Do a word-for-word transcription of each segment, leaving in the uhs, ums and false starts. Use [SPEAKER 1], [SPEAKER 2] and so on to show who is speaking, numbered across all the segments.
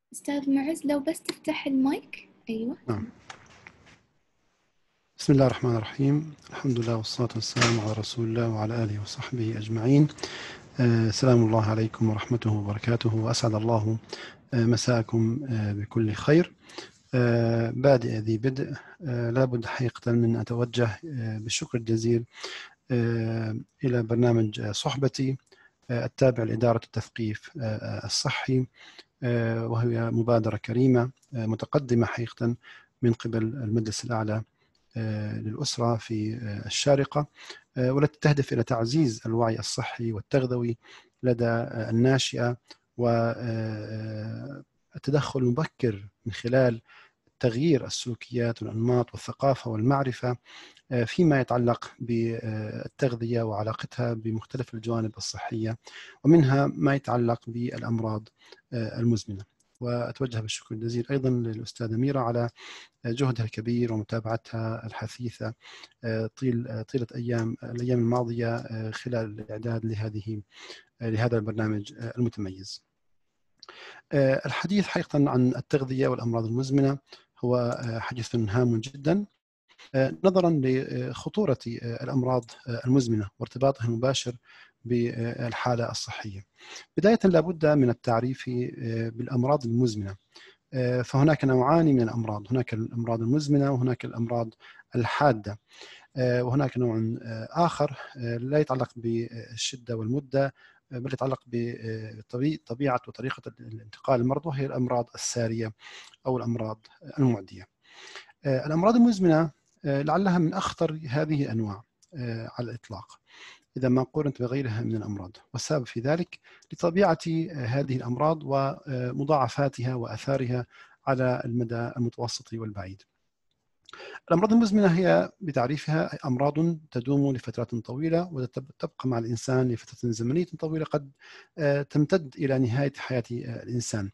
[SPEAKER 1] أستاذ معز لو بس تفتح المايك. أيوة.
[SPEAKER 2] نعم. بسم الله الرحمن الرحيم. الحمد لله والصلاة والسلام على رسول الله وعلى آله وصحبه أجمعين. آه سلام الله عليكم ورحمته وبركاته، وأسعد الله آه مساءكم آه بكل خير. آه بادئ ذي بدء، آه لابد حقيقة من أن أتوجه آه بالشكر الجزيل آه إلى برنامج آه صحبتي آه التابع لإدارة التثقيف آه الصحي، آه وهي مبادرة كريمة آه متقدمة حقيقة من قبل المجلس الأعلى للأسرة في الشارقة، والتي تهدف إلى تعزيز الوعي الصحي والتغذوي لدى الناشئة، والتدخل المبكر من خلال تغيير السلوكيات والأنماط والثقافة والمعرفة فيما يتعلق بالتغذية وعلاقتها بمختلف الجوانب الصحية، ومنها ما يتعلق بالأمراض المزمنة. وأتوجه بالشكر الجزيل أيضا للأستاذة ميرا على جهدها الكبير ومتابعتها الحثيثة طيل طيلة أيام الأيام الماضية خلال الإعداد لهذه لهذا البرنامج المتميز. الحديث حقيقة عن التغذية والأمراض المزمنة هو حديث هام جدا نظرا لخطورة الأمراض المزمنة وارتباطها المباشر بالحالة الصحية. بداية لابد من التعريف بالأمراض المزمنة. فهناك نوعان من الأمراض، هناك الأمراض المزمنة وهناك الأمراض الحادة، وهناك نوع آخر لا يتعلق بالشدة والمدة بل يتعلق بطبيعة وطريقة الانتقال المرض، وهي الأمراض السارية أو الأمراض المعدية. الأمراض المزمنة لعلها من أخطر هذه الأنواع على الإطلاق إذا ما قارنت بغيرها من الأمراض، والسبب في ذلك لطبيعة هذه الأمراض ومضاعفاتها وأثارها على المدى المتوسط والبعيد. الأمراض المزمنة هي بتعريفها أمراض تدوم لفترات طويلة وتبقى مع الإنسان لفترة زمنية طويلة قد تمتد إلى نهاية حياة الإنسان،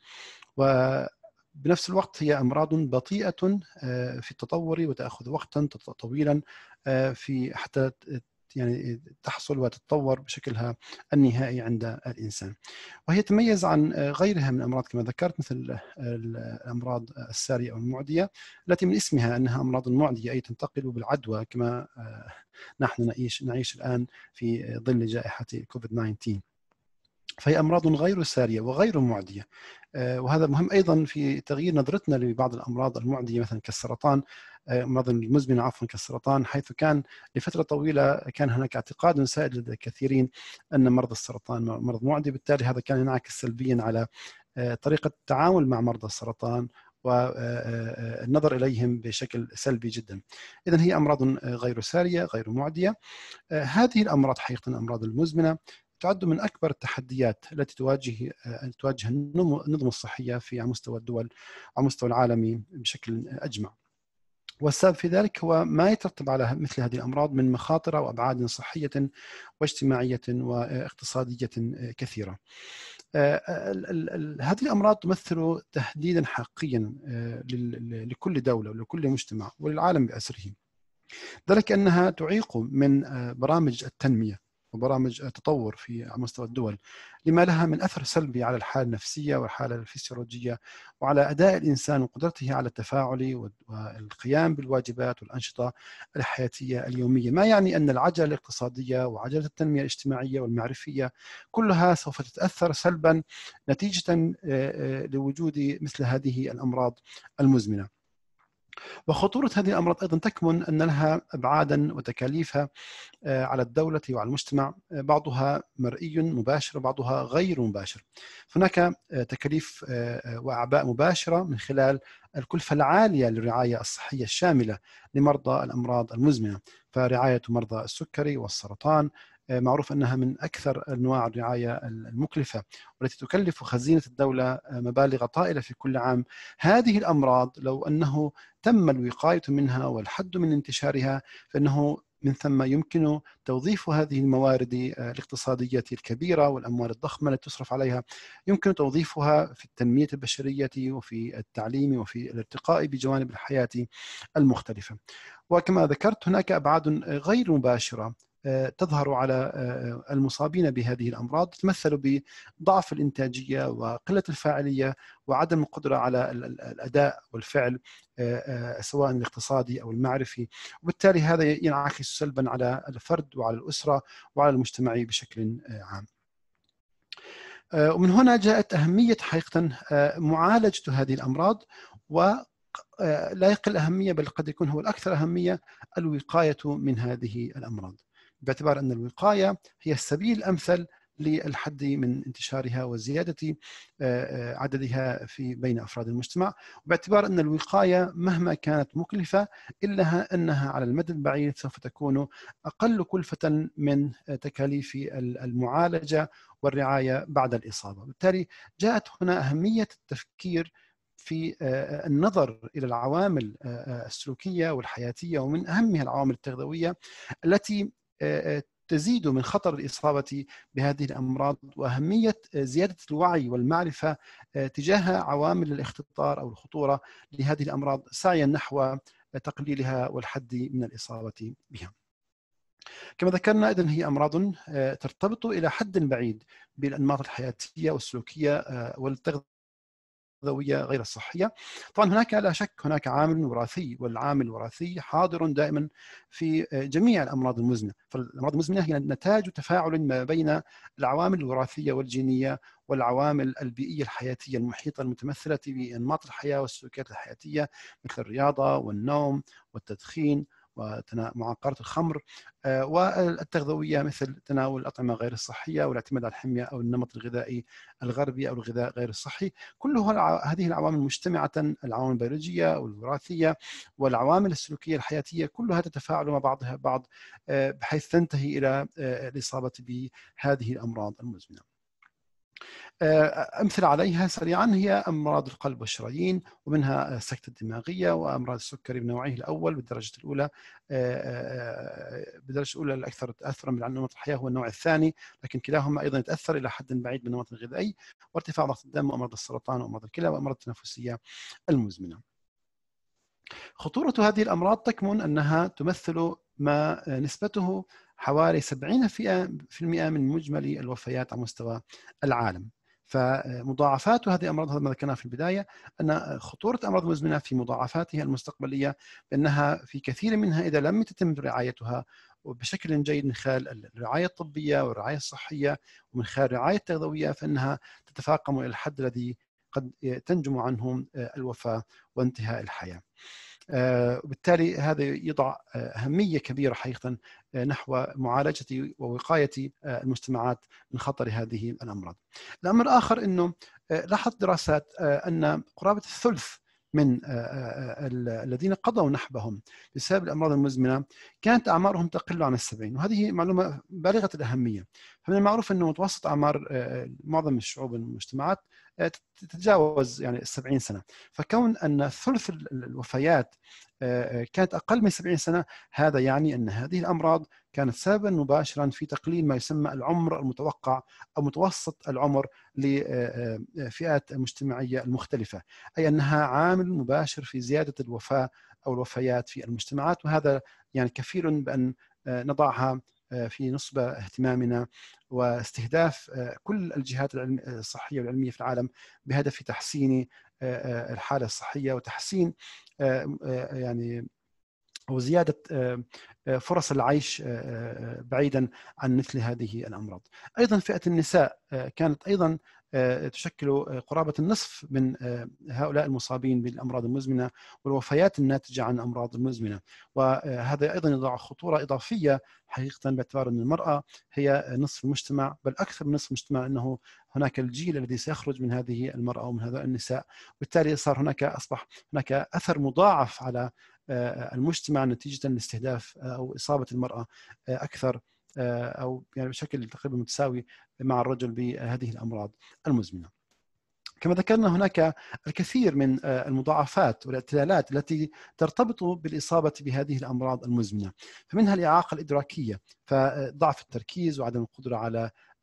[SPEAKER 2] وبنفس الوقت هي أمراض بطيئة في التطور وتأخذ وقتا طويلا في حتى يعني تحصل وتتطور بشكلها النهائي عند الإنسان. وهي تميز عن غيرها من الأمراض كما ذكرت، مثل الأمراض السارية أو المعدية التي من اسمها أنها أمراض معدية، أي تنتقل بالعدوى كما نحن نعيش نعيش الآن في ظل جائحة كوفيد تسعة عشر. فهي أمراض غير سارية وغير معدية، وهذا مهم أيضا في تغيير نظرتنا لبعض الأمراض المعدية مثلا كالسرطان، أمراض المزمنة عفوا كالسرطان، حيث كان لفترة طويلة كان هناك اعتقاد سائد لدى الكثيرين أن مرض السرطان مرض معدي، بالتالي هذا كان ينعكس سلبيا على طريقة التعامل مع مرضى السرطان والنظر إليهم بشكل سلبي جدا. إذن هي أمراض غير سارية غير معدية. هذه الأمراض حقيقة الأمراض المزمنة تعد من أكبر التحديات التي تواجه تواجه النظم الصحية في على مستوى الدول على مستوى العالمي بشكل أجمع. والسبب في ذلك هو ما يترتب على مثل هذه الأمراض من مخاطر وأبعاد صحية واجتماعية واقتصادية كثيرة. هذه الأمراض تمثل تهديدا حقيقيا لكل دولة ولكل مجتمع وللعالم بأسره، ذلك أنها تعيق من برامج التنمية وبرامج التطور في مستوى الدول، لما لها من أثر سلبي على الحالة النفسية والحالة الفسيولوجية وعلى أداء الإنسان وقدرته على التفاعل والقيام بالواجبات والأنشطة الحياتية اليومية. ما يعني أن العجلة الاقتصادية وعجلة التنمية الاجتماعية والمعرفية كلها سوف تتأثر سلبا نتيجة لوجود مثل هذه الأمراض المزمنة. وخطورة هذه الأمراض أيضا تكمن أن لها أبعادا وتكاليفها على الدولة وعلى المجتمع، بعضها مرئي مباشر وبعضها غير مباشر. هناك تكاليف وأعباء مباشرة من خلال الكلفة العالية للرعاية الصحية الشاملة لمرضى الأمراض المزمنة، فرعاية مرضى السكري والسرطان معروف أنها من أكثر أنواع الرعاية المكلفة والتي تكلف خزينة الدولة مبالغ طائلة في كل عام. هذه الأمراض لو أنه تم الوقاية منها والحد من انتشارها فإنه من ثم يمكن توظيف هذه الموارد الاقتصادية الكبيرة والأموال الضخمة التي تصرف عليها، يمكن توظيفها في التنمية البشرية وفي التعليم وفي الارتقاء بجوانب الحياة المختلفة. وكما ذكرت هناك أبعاد غير مباشرة تظهر على المصابين بهذه الأمراض تتمثل بضعف الإنتاجية وقلة الفاعلية وعدم القدرة على الأداء والفعل سواء الاقتصادي أو المعرفي، وبالتالي هذا ينعكس سلبا على الفرد وعلى الأسرة وعلى المجتمع بشكل عام. ومن هنا جاءت أهمية حقيقة معالجة هذه الأمراض، ولا يقل أهمية بل قد يكون هو الأكثر أهمية الوقاية من هذه الأمراض، باعتبار أن الوقاية هي السبيل الأمثل للحد من انتشارها وزيادة عددها في بين أفراد المجتمع، وباعتبار أن الوقاية مهما كانت مكلفة إلا أنها على المدى البعيد سوف تكون أقل كلفة من تكاليف المعالجة والرعاية بعد الإصابة. بالتالي جاءت هنا أهمية التفكير في النظر إلى العوامل السلوكية والحياتية، ومن أهمها العوامل التغذوية التي تزيد من خطر الإصابة بهذه الأمراض، وأهمية زيادة الوعي والمعرفة تجاه عوامل الاختطار أو الخطورة لهذه الأمراض سعيا نحو تقليلها والحد من الإصابة بها. كما ذكرنا إذن هي أمراض ترتبط إلى حد بعيد بالأنماط الحياتية والسلوكية والتغذية غير الصحية. طبعا هناك لا شك هناك عامل وراثي، والعامل الوراثي حاضر دائما في جميع الأمراض المزمنة، فالأمراض المزمنة هي نتاج تفاعل ما بين العوامل الوراثية والجينية والعوامل البيئية الحياتية المحيطة المتمثلة بأنماط الحياة والسلوكيات الحياتية مثل الرياضة والنوم والتدخين ومعاقرة الخمر، والتغذوية مثل تناول الأطعمة غير الصحية والاعتماد على الحمية أو النمط الغذائي الغربي أو الغذاء غير الصحي. كل هذه العوامل مجتمعة، العوامل البيولوجية والوراثية والعوامل السلوكية الحياتية كلها تتفاعل مع بعضها بعض بحيث تنتهي إلى الإصابة بهذه الأمراض المزمنة. أمثلة عليها سريعا هي أمراض القلب والشرايين، ومنها السكتة الدماغية وأمراض السكري بنوعيه الأول بالدرجة الأولى. بالدرجة الأولى الأكثر تأثرا بالنمط الحياة هو النوع الثاني، لكن كلاهما أيضا يتأثر إلى حد بعيد بالنمط الغذائي، وارتفاع ضغط الدم وأمراض السرطان وأمراض الكلى وأمراض التنفسية المزمنة. خطورة هذه الأمراض تكمن أنها تمثل ما نسبته حوالي سبعين بالمئة من مجمل الوفيات على مستوى العالم. فمضاعفات هذه الأمراض هذا ما ذكرناه في البداية، أن خطورة الأمراض المزمنة في مضاعفاتها المستقبلية بأنها في كثير منها إذا لم تتم رعايتها وبشكل جيد من خلال الرعاية الطبية والرعاية الصحية ومن خلال الرعاية التغذوية فإنها تتفاقم إلى الحد الذي قد تنجم عنهم الوفاة وانتهاء الحياة. وبالتالي هذا يضع أهمية كبيرة حقيقة نحو معالجة ووقاية المجتمعات من خطر هذه الأمراض. الأمر الآخر أنه لاحظت دراسات أن قرابة الثلث من الذين قضوا نحبهم بسبب الأمراض المزمنة كانت أعمارهم تقل عن السبعين، وهذه معلومة بالغة الأهمية. فمن المعروف أنه متوسط أعمار معظم الشعوب والمجتمعات تتجاوز يعني السبعين سنة، فكون أن ثلث الوفيات كانت أقل من سبعين سنة هذا يعني أن هذه الأمراض كانت سببا مباشرا في تقليل ما يسمى العمر المتوقع أو متوسط العمر لفئات مجتمعية المختلفة، أي أنها عامل مباشر في زيادة الوفاة أو الوفيات في المجتمعات، وهذا يعني كفيل بأن نضعها في نصب اهتمامنا واستهداف كل الجهات الصحية والعلمية في العالم بهدف تحسين الحالة الصحية وتحسين يعني وزيادة فرص العيش بعيدا عن مثل هذه الأمراض. أيضا فئة النساء كانت أيضا تشكل قرابة النصف من هؤلاء المصابين بالأمراض المزمنة والوفيات الناتجة عن الأمراض المزمنة، وهذا أيضا يضع خطورة إضافية حقيقة باعتبار أن المرأة هي نصف المجتمع بل أكثر من نصف المجتمع، أنه هناك الجيل الذي سيخرج من هذه المرأة ومن هذول النساء، بالتالي صار هناك أصبح هناك أثر مضاعف على المجتمع نتيجة لاستهداف أو إصابة المرأة أكثر أو يعني بشكل تقريبا متساوي مع الرجل بهذه الأمراض المزمنة. كما ذكرنا هناك الكثير من المضاعفات والاعتلالات التي ترتبط بالإصابة بهذه الأمراض المزمنة، فمنها الإعاقة الإدراكية، فضعف التركيز وعدم القدرة على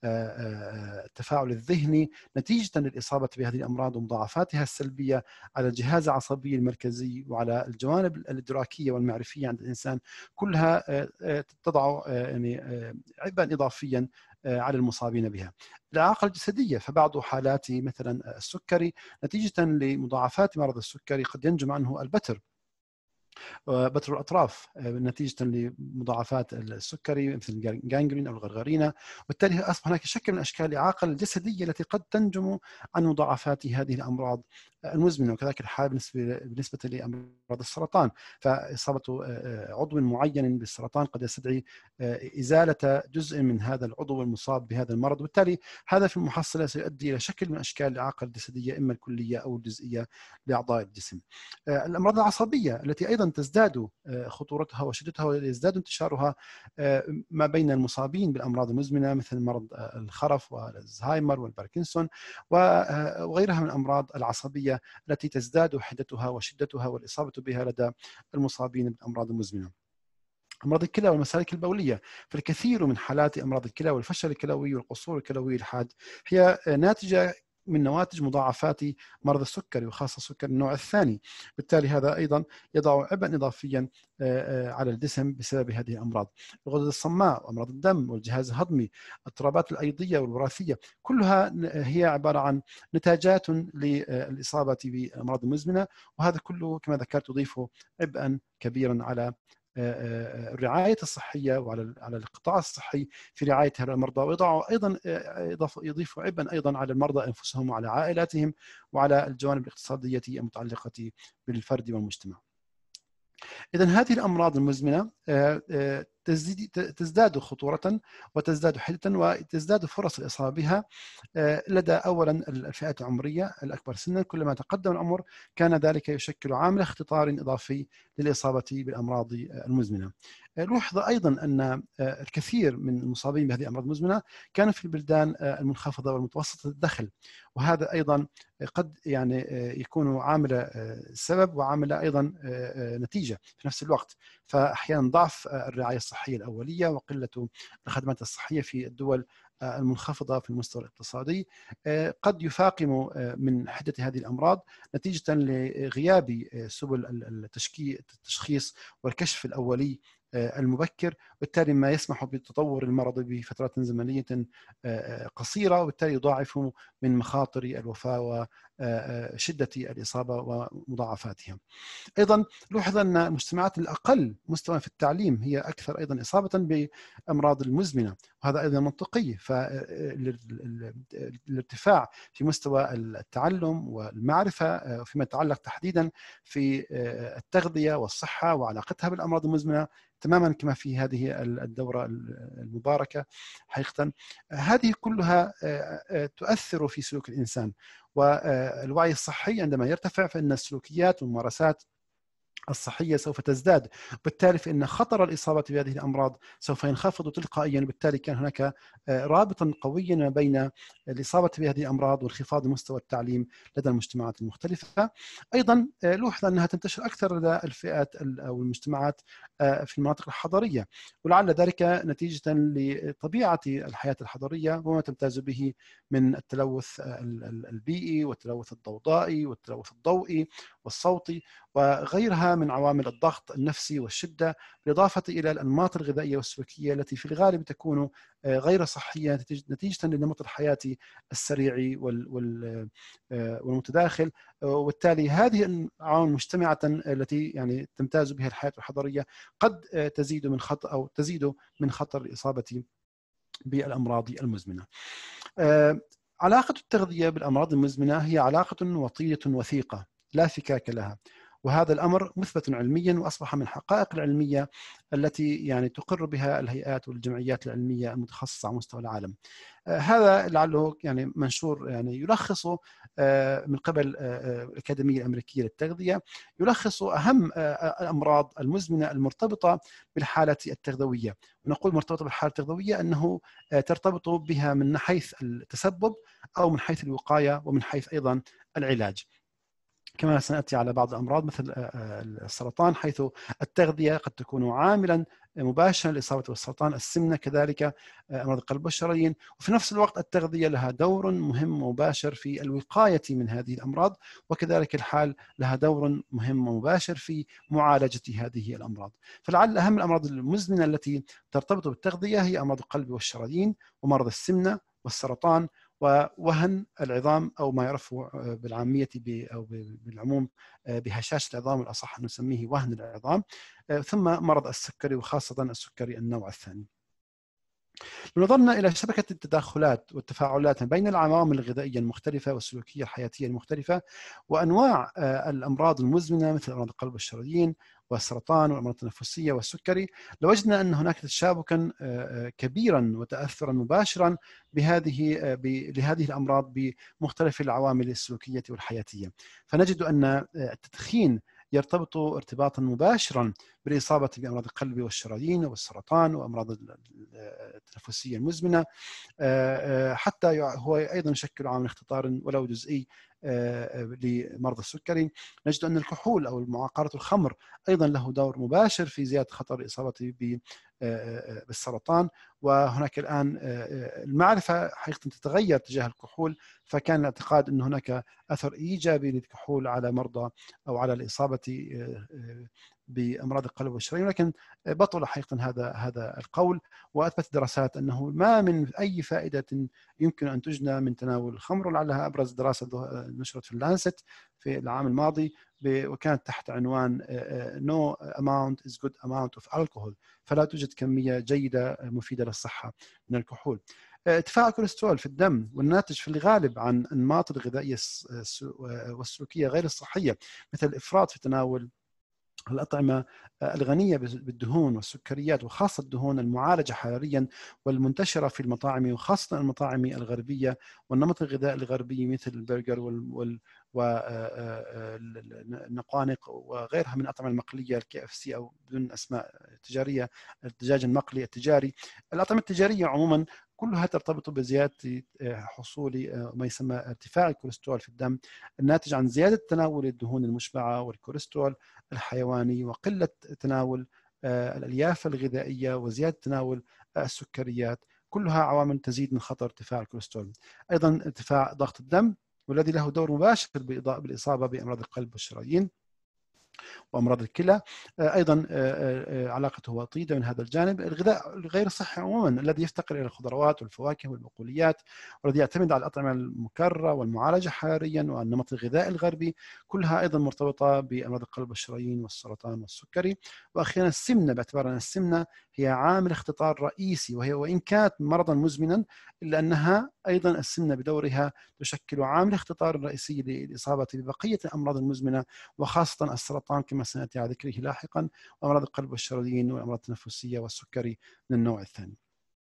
[SPEAKER 2] التفاعل الذهني نتيجة للإصابة بهذه الأمراض ومضاعفاتها السلبية على الجهاز العصبي المركزي وعلى الجوانب الإدراكية والمعرفية عند الإنسان، كلها تضع يعني عبئا إضافيا على المصابين بها. الإعاقة الجسدية، فبعض حالات مثلا السكري نتيجة لمضاعفات مرض السكري قد ينجم عنه البتر، بتر الأطراف نتيجة لمضاعفات السكري مثل الجانجرين أو الغرغرينة، وبالتالي أصبح هناك شكل من أشكال الإعاقة الجسدية التي قد تنجم عن مضاعفات هذه الأمراض المزمنة. وكذلك الحال بالنسبة بالنسبة لأمراض السرطان، فإصابة عضو معين بالسرطان قد يستدعي إزالة جزء من هذا العضو المصاب بهذا المرض، وبالتالي هذا في المحصلة سيؤدي إلى شكل من أشكال الإعاقة الجسدية إما الكلية أو الجزئية لأعضاء الجسم. الأمراض العصبية التي أيضا تزداد خطورتها وشدتها ويزداد انتشارها ما بين المصابين بالأمراض المزمنة مثل مرض الخرف والزهايمر والباركنسون وغيرها من الأمراض العصبية التي تزداد حدتها وشدتها والإصابة بها لدى المصابين بالأمراض المزمنة. أمراض الكلى والمسالك البولية، فالكثير من حالات أمراض الكلى والفشل الكلوي والقصور الكلوي الحاد هي ناتجة من نواتج مضاعفات مرض السكري وخاصة السكر النوع الثاني، بالتالي هذا أيضا يضع عبئا إضافيا على الجسم بسبب هذه الأمراض. الغدد الصماء وأمراض الدم والجهاز الهضمي، الاضطرابات الأيضية والوراثية، كلها هي عبارة عن نتاجات للإصابة بالأمراض المزمنة، وهذا كله كما ذكرت يضيف عبئا كبيرا على الرعاية الصحية وعلى على القطاع الصحي في رعاية هؤلاء المرضى، ويضع أيضا يضيف عبئا أيضا على المرضى أنفسهم وعلى عائلاتهم وعلى الجوانب الاقتصادية المتعلقة بالفرد والمجتمع. إذن هذه الأمراض المزمنة تزداد خطورة وتزداد حدة وتزداد فرص الإصابة بها لدى أولا الفئات العمرية الأكبر سنا. كلما تقدم العمر كان ذلك يشكل عامل اختطار إضافي للإصابة بالأمراض المزمنة. لوحظ أيضا أن الكثير من المصابين بهذه الأمراض المزمنة كانوا في البلدان المنخفضة والمتوسطة الدخل، وهذا أيضا قد يعني يكون عامل سبب وعامل أيضا نتيجة في نفس الوقت. فأحيانا ضعف الرعاية الصحية الأولية وقلة الخدمات الصحية في الدول المنخفضة في المستوى الاقتصادي قد يفاقم من حدة هذه الأمراض نتيجة لغياب سبل التشخيص والكشف الأولي المبكر، وبالتالي ما يسمح بتطور المرض بفترات زمنية قصيرة، وبالتالي يضاعف من مخاطر الوفاة وشدة الإصابة ومضاعفاتها. أيضا لوحظ أن المجتمعات الأقل مستوى في التعليم هي أكثر أيضا إصابة بأمراض المزمنة، وهذا أيضا منطقي. فالارتفاع في مستوى التعلم والمعرفة فيما يتعلق تحديدا في التغذية والصحة وعلاقتها بالأمراض المزمنة تماما كما في هذه الدورة المباركة حقيقة، هذه كلها تؤثر في سلوك الإنسان. والوعي الصحي عندما يرتفع فإن السلوكيات والممارسات الصحية سوف تزداد، بالتالي فإن خطر الإصابة بهذه الأمراض سوف ينخفض تلقائيا. بالتالي كان هناك رابطا قويا ما بين الإصابة بهذه الأمراض وانخفاض مستوى التعليم لدى المجتمعات المختلفة. أيضا لوحظ أنها تنتشر أكثر لدى الفئات أو المجتمعات في المناطق الحضرية، ولعل ذلك نتيجة لطبيعة الحياة الحضرية وما تمتاز به من التلوث البيئي والتلوث الضوضائي والتلوث الضوئي والصوتي وغيرها من عوامل الضغط النفسي والشدة، بالإضافة إلى الأنماط الغذائية والسلوكية التي في الغالب تكون غير صحية نتيجة لنمط الحياة السريع والمتداخل. وبالتالي هذه العوامل المجتمعة التي يعني تمتاز بها الحياة الحضرية قد تزيد من خطر أو تزيد من خطر الإصابة بالأمراض المزمنة. علاقة التغذية بالأمراض المزمنة هي علاقة وطيدة وثيقة لا فكاك لها، وهذا الأمر مثبت علميا وأصبح من الحقائق العلمية التي يعني تقر بها الهيئات والجمعيات العلمية المتخصصة على مستوى العالم. هذا لعله يعني منشور يعني يلخص من قبل الأكاديمية الأمريكية للتغذية، يلخص أهم الأمراض المزمنة المرتبطة بالحالة التغذوية. ونقول مرتبطة بالحالة التغذوية أنه ترتبط بها من حيث التسبب أو من حيث الوقاية ومن حيث أيضا العلاج. كما سنأتي على بعض الأمراض مثل السرطان، حيث التغذية قد تكون عاملا مباشرا لإصابة بالسرطان، السمنة كذلك، أمراض القلب والشرايين. وفي نفس الوقت التغذية لها دور مهم ومباشر في الوقاية من هذه الأمراض، وكذلك الحال لها دور مهم ومباشر في معالجة هذه الأمراض. فلعل أهم الأمراض المزمنة التي ترتبط بالتغذية هي أمراض القلب والشرايين، ومرض السمنة والسرطان، ووهن العظام، أو ما يعرف بالعامية أو بالعموم بهشاشة العظام، الأصح أن نسميه وهن العظام، ثم مرض السكري، وخاصة السكري النوع الثاني. لو نظرنا إلى شبكة التداخلات والتفاعلات بين العوامل الغذائية المختلفة والسلوكية الحياتية المختلفة وأنواع الأمراض المزمنة مثل أمراض القلب والشرايين والسرطان والأمراض التنفسية والسكري، لوجدنا أن هناك تشابكا كبيرا وتأثرا مباشرا بهذه لهذه الأمراض بمختلف العوامل السلوكية والحياتية. فنجد أن التدخين يرتبط ارتباطا مباشرا بالإصابة بأمراض القلب والشرايين والسرطان وأمراض التنفسية المزمنة، حتى هو أيضا يشكل عامل اختطار ولو جزئي لمرضى السكري. نجد أن الكحول أو معاقرة الخمر أيضا له دور مباشر في زيادة خطر الإصابة بالسرطان. وهناك الآن المعرفة حقيقة تتغير تجاه الكحول، فكان الاعتقاد أن هناك أثر إيجابي للكحول على مرضى أو على الإصابة بأمراض القلب والشرايين، ولكن بطل حقيقة هذا هذا القول، وأثبتت دراسات أنه ما من أي فائدة يمكن أن تجنى من تناول الخمر. ولعلها أبرز دراسة نشرت في اللانست في العام الماضي، وكانت تحت عنوان No amount is good amount of alcohol، فلا توجد كمية جيدة مفيدة للصحة من الكحول. ارتفاع الكوليسترول في الدم والناتج في الغالب عن أنماط الغذائية والسلوكية غير الصحية، مثل الإفراط في تناول الأطعمة الغنية بالدهون والسكريات، وخاصة الدهون المعالجة حراريا والمنتشرة في المطاعم، وخاصة المطاعم الغربية والنمط الغذائي الغربي مثل البرجر والنقانق وغيرها من الأطعمة المقلية، الكي اف سي أو بدون أسماء تجارية، الدجاج المقلي التجاري. الأطعمة التجارية عموما كلها ترتبط بزيادة حصول ما يسمى ارتفاع الكوليسترول في الدم الناتج عن زيادة تناول الدهون المشبعة والكوليسترول الحيواني، وقلة تناول الألياف الغذائية، وزيادة تناول السكريات، كلها عوامل تزيد من خطر ارتفاع الكوليسترول. أيضا ارتفاع ضغط الدم، والذي له دور مباشر بالإصابة بأمراض القلب والشرايين وأمراض الكلى. أيضا علاقته وطيدة من هذا الجانب. الغذاء الغير صحي عموما الذي يفتقر إلى الخضروات والفواكه والبقوليات، والذي يعتمد على الأطعمة المكررة والمعالجة حراريا والنمط الغذائي الغربي، كلها أيضا مرتبطة بأمراض القلب والشرايين والسرطان والسكري. وأخيرا السمنة، باعتبار أن السمنة هي عامل اختطار رئيسي، وهي وإن كانت مرضا مزمنا إلا أنها أيضا السمنة بدورها تشكل عامل اختطار رئيسي للإصابة ببقية الأمراض المزمنة، وخاصة السرطان كما سنأتي على ذكره لاحقا، وأمراض القلب والشرايين والأمراض التنفسية والسكري من النوع الثاني.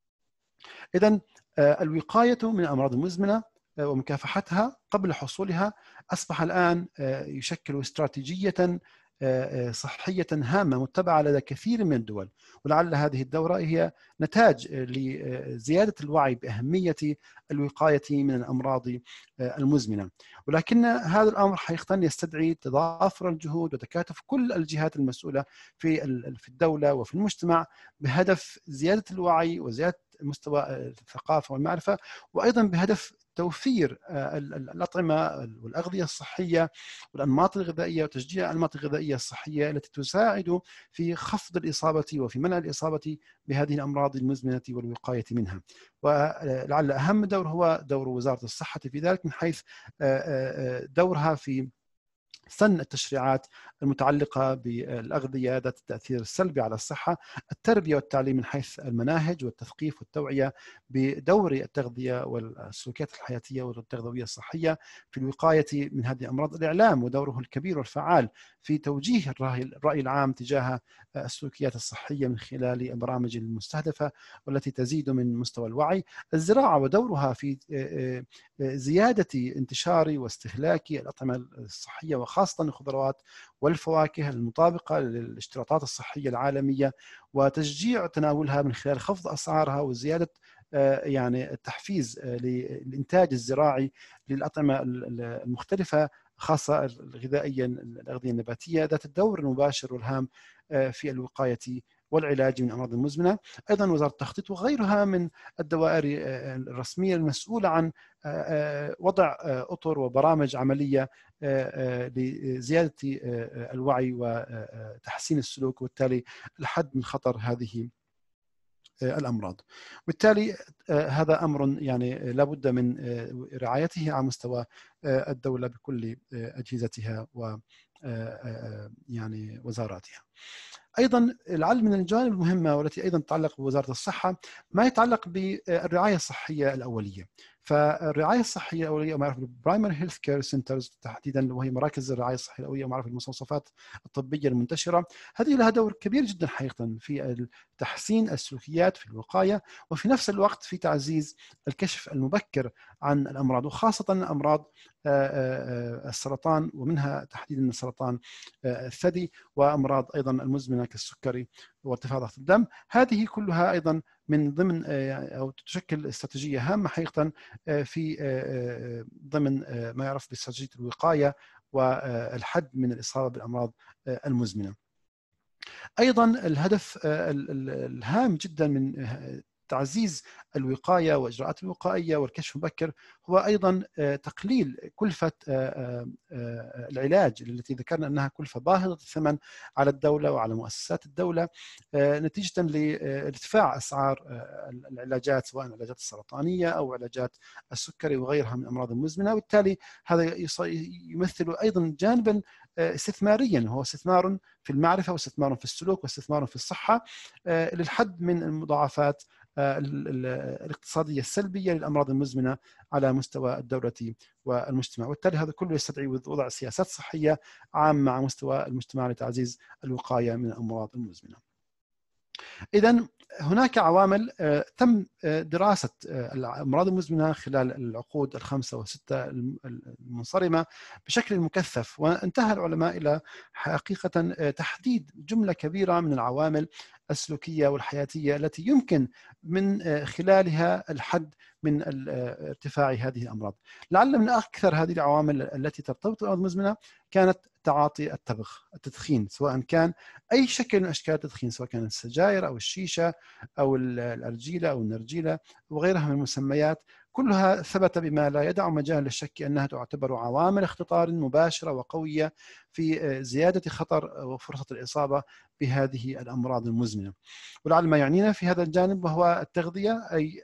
[SPEAKER 2] إذن الوقاية من الأمراض المزمنة ومكافحتها قبل حصولها أصبح الآن يشكل استراتيجية صحية هامة متبعة لدى كثير من الدول، ولعل هذه الدورة هي نتاج لزيادة الوعي بأهمية الوقاية من الأمراض المزمنة. ولكن هذا الأمر حقيقة يستدعي تضافر الجهود وتكاتف كل الجهات المسؤولة في في الدولة وفي المجتمع بهدف زيادة الوعي وزيادة مستوى الثقافة والمعرفة، وأيضا بهدف توفير الأطعمة والأغذية الصحية والأنماط الغذائية وتشجيع الأنماط الغذائية الصحية التي تساعد في خفض الإصابة وفي منع الإصابة بهذه الأمراض المزمنة والوقاية منها. ولعل أهم دور هو دور وزارة الصحة في ذلك، من حيث دورها في سن التشريعات المتعلقة بالأغذية ذات التأثير السلبي على الصحة، التربية والتعليم من حيث المناهج والتثقيف والتوعية بدور التغذية والسلوكيات الحياتية والتغذوية الصحية في الوقاية من هذه الأمراض، الإعلام ودوره الكبير والفعال في توجيه الرأي العام تجاه السلوكيات الصحية من خلال البرامج المستهدفة والتي تزيد من مستوى الوعي، الزراعة ودورها في زيادة انتشار واستهلاك الأطعمة الصحية وخاصة الخضروات والفواكه المطابقة للاشتراطات الصحية العالمية، وتشجيع تناولها من خلال خفض أسعارها وزيادة يعني التحفيز للإنتاج الزراعي للأطعمة المختلفة خاصة الغذائيا الأغذية النباتية ذات الدور المباشر والهام في الوقاية والعلاج من الأمراض المزمنة. أيضا وزارة التخطيط وغيرها من الدوائر الرسمية المسؤولة عن وضع أطر وبرامج عملية لزيادة الوعي وتحسين السلوك وبالتالي الحد من خطر هذه الأمراض. بالتالي هذا أمر يعني لا بد من رعايته على مستوى الدولة بكل أجهزتها و يعني وزاراتها. أيضا لعل من الجوانب المهمة والتي أيضا تتعلق بوزارة الصحة ما يتعلق بالرعاية الصحية الأولية. فالرعاية الصحية الأولية معروف بالبرايمري هيلث كير سنترز تحديدا، وهي مراكز الرعاية الصحية الأولية ومعروف المستوصفات الطبية المنتشرة. هذه لها دور كبير جدا حقيقة في تحسين السلوكيات في الوقاية وفي نفس الوقت في تعزيز الكشف المبكر عن الأمراض وخاصة أمراض السرطان ومنها تحديدا سرطان الثدي وأمراض أيضا المزمنة كالسكري وارتفاع ضغط الدم. هذه كلها أيضا من ضمن أو تشكل استراتيجية هامة حقيقة في ضمن ما يعرف باستراتيجية الوقاية والحد من الإصابة بالأمراض المزمنة. أيضا الهدف الهام جدا من تعزيز الوقاية وإجراءات الوقائية والكشف المبكر هو أيضا تقليل كلفة العلاج التي ذكرنا أنها كلفة باهظة الثمن على الدولة وعلى مؤسسات الدولة نتيجة لارتفاع أسعار العلاجات سواء العلاجات السرطانية أو علاجات السكري وغيرها من الأمراض المزمنة. وبالتالي هذا يمثل أيضا جانبا استثماريا هو استثمار في المعرفة واستثمار في السلوك واستثمار في الصحة للحد من المضاعفات الاقتصادية السلبية للأمراض المزمنة على مستوى الدولة والمجتمع. وبالتالي هذا كله يستدعي وضع سياسات صحية عامة على مستوى المجتمع لتعزيز الوقاية من الأمراض المزمنة. إذن هناك عوامل تم دراسة الأمراض المزمنة خلال العقود الخمسة والستة المنصرمة بشكل مكثف، وانتهى العلماء إلى حقيقة تحديد جملة كبيرة من العوامل السلوكية والحياتية التي يمكن من خلالها الحد من ارتفاع هذه الأمراض. لعل من أكثر هذه العوامل التي ترتبط بالأمراض المزمنة كانت تعاطي التبغ، التدخين، سواء كان أي شكل من أشكال التدخين، سواء كان السجائر أو الشيشة أو الأرجيلة أو النرجيلة وغيرها من المسميات، كلها ثبت بما لا يدع مجال للشك أنها تعتبر عوامل اختطار مباشرة وقوية في زيادة خطر وفرصة الإصابة بهذه الأمراض المزمنة. ولعل ما يعنينا في هذا الجانب وهو التغذية، أي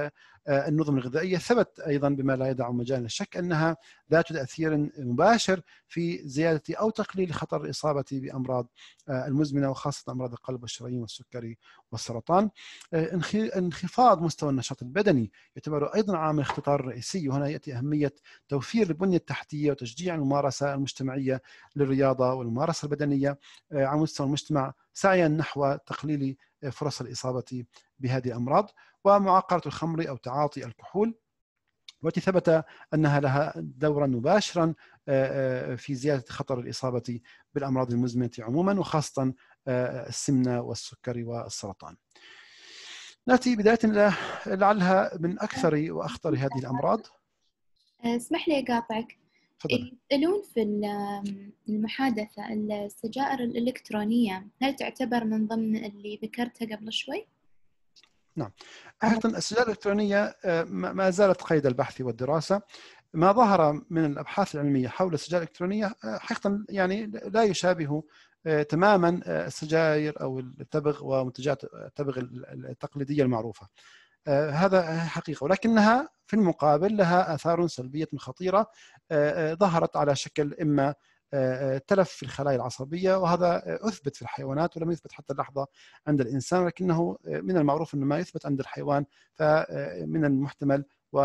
[SPEAKER 2] النظم الغذائية، ثبت أيضا بما لا يدع مجال للشك أنها ذات تأثير مباشر في زيادة أو تقليل خطر الإصابة بأمراض المزمنة وخاصة أمراض القلب والشرايين والسكري والسرطان. انخفاض مستوى النشاط البدني يعتبر أيضا عامل اختطار رئيسي، وهنا يأتي أهمية توفير البنية التحتية وتشجيع الممارسة المجتمعية للرياضة والممارسة البدنية على مستوى المجتمع سعيا نحو تقليل فرص الإصابة بهذه الأمراض. ومعاقرة الخمر أو تعاطي الكحول، والتي ثبت أنها لها دورا مباشرا في زيادة خطر الإصابة بالأمراض المزمنة عموما وخاصة السمنة والسكري والسرطان. نأتي بداية لعلها من أكثر وأخطر هذه الأمراض.
[SPEAKER 1] اسمح لي أقاطعك. يسألون في المحادثة السجائر الإلكترونية هل تعتبر من ضمن اللي ذكرتها قبل شوي؟
[SPEAKER 2] نعم، حقيقة السجائر الإلكترونية ما زالت قيد البحث والدراسة. ما ظهر من الأبحاث العلمية حول السجائر الإلكترونية حقيقة يعني لا يشابه تماما السجائر أو التبغ ومنتجات التبغ التقليدية المعروفة. هذا حقيقة، ولكنها في المقابل لها آثار سلبية خطيرة ظهرت على شكل إما تلف في الخلايا العصبية، وهذا أثبت في الحيوانات ولم يثبت حتى اللحظة عند الإنسان، ولكنه من المعروف أنه ما يثبت عند الحيوان فمن المحتمل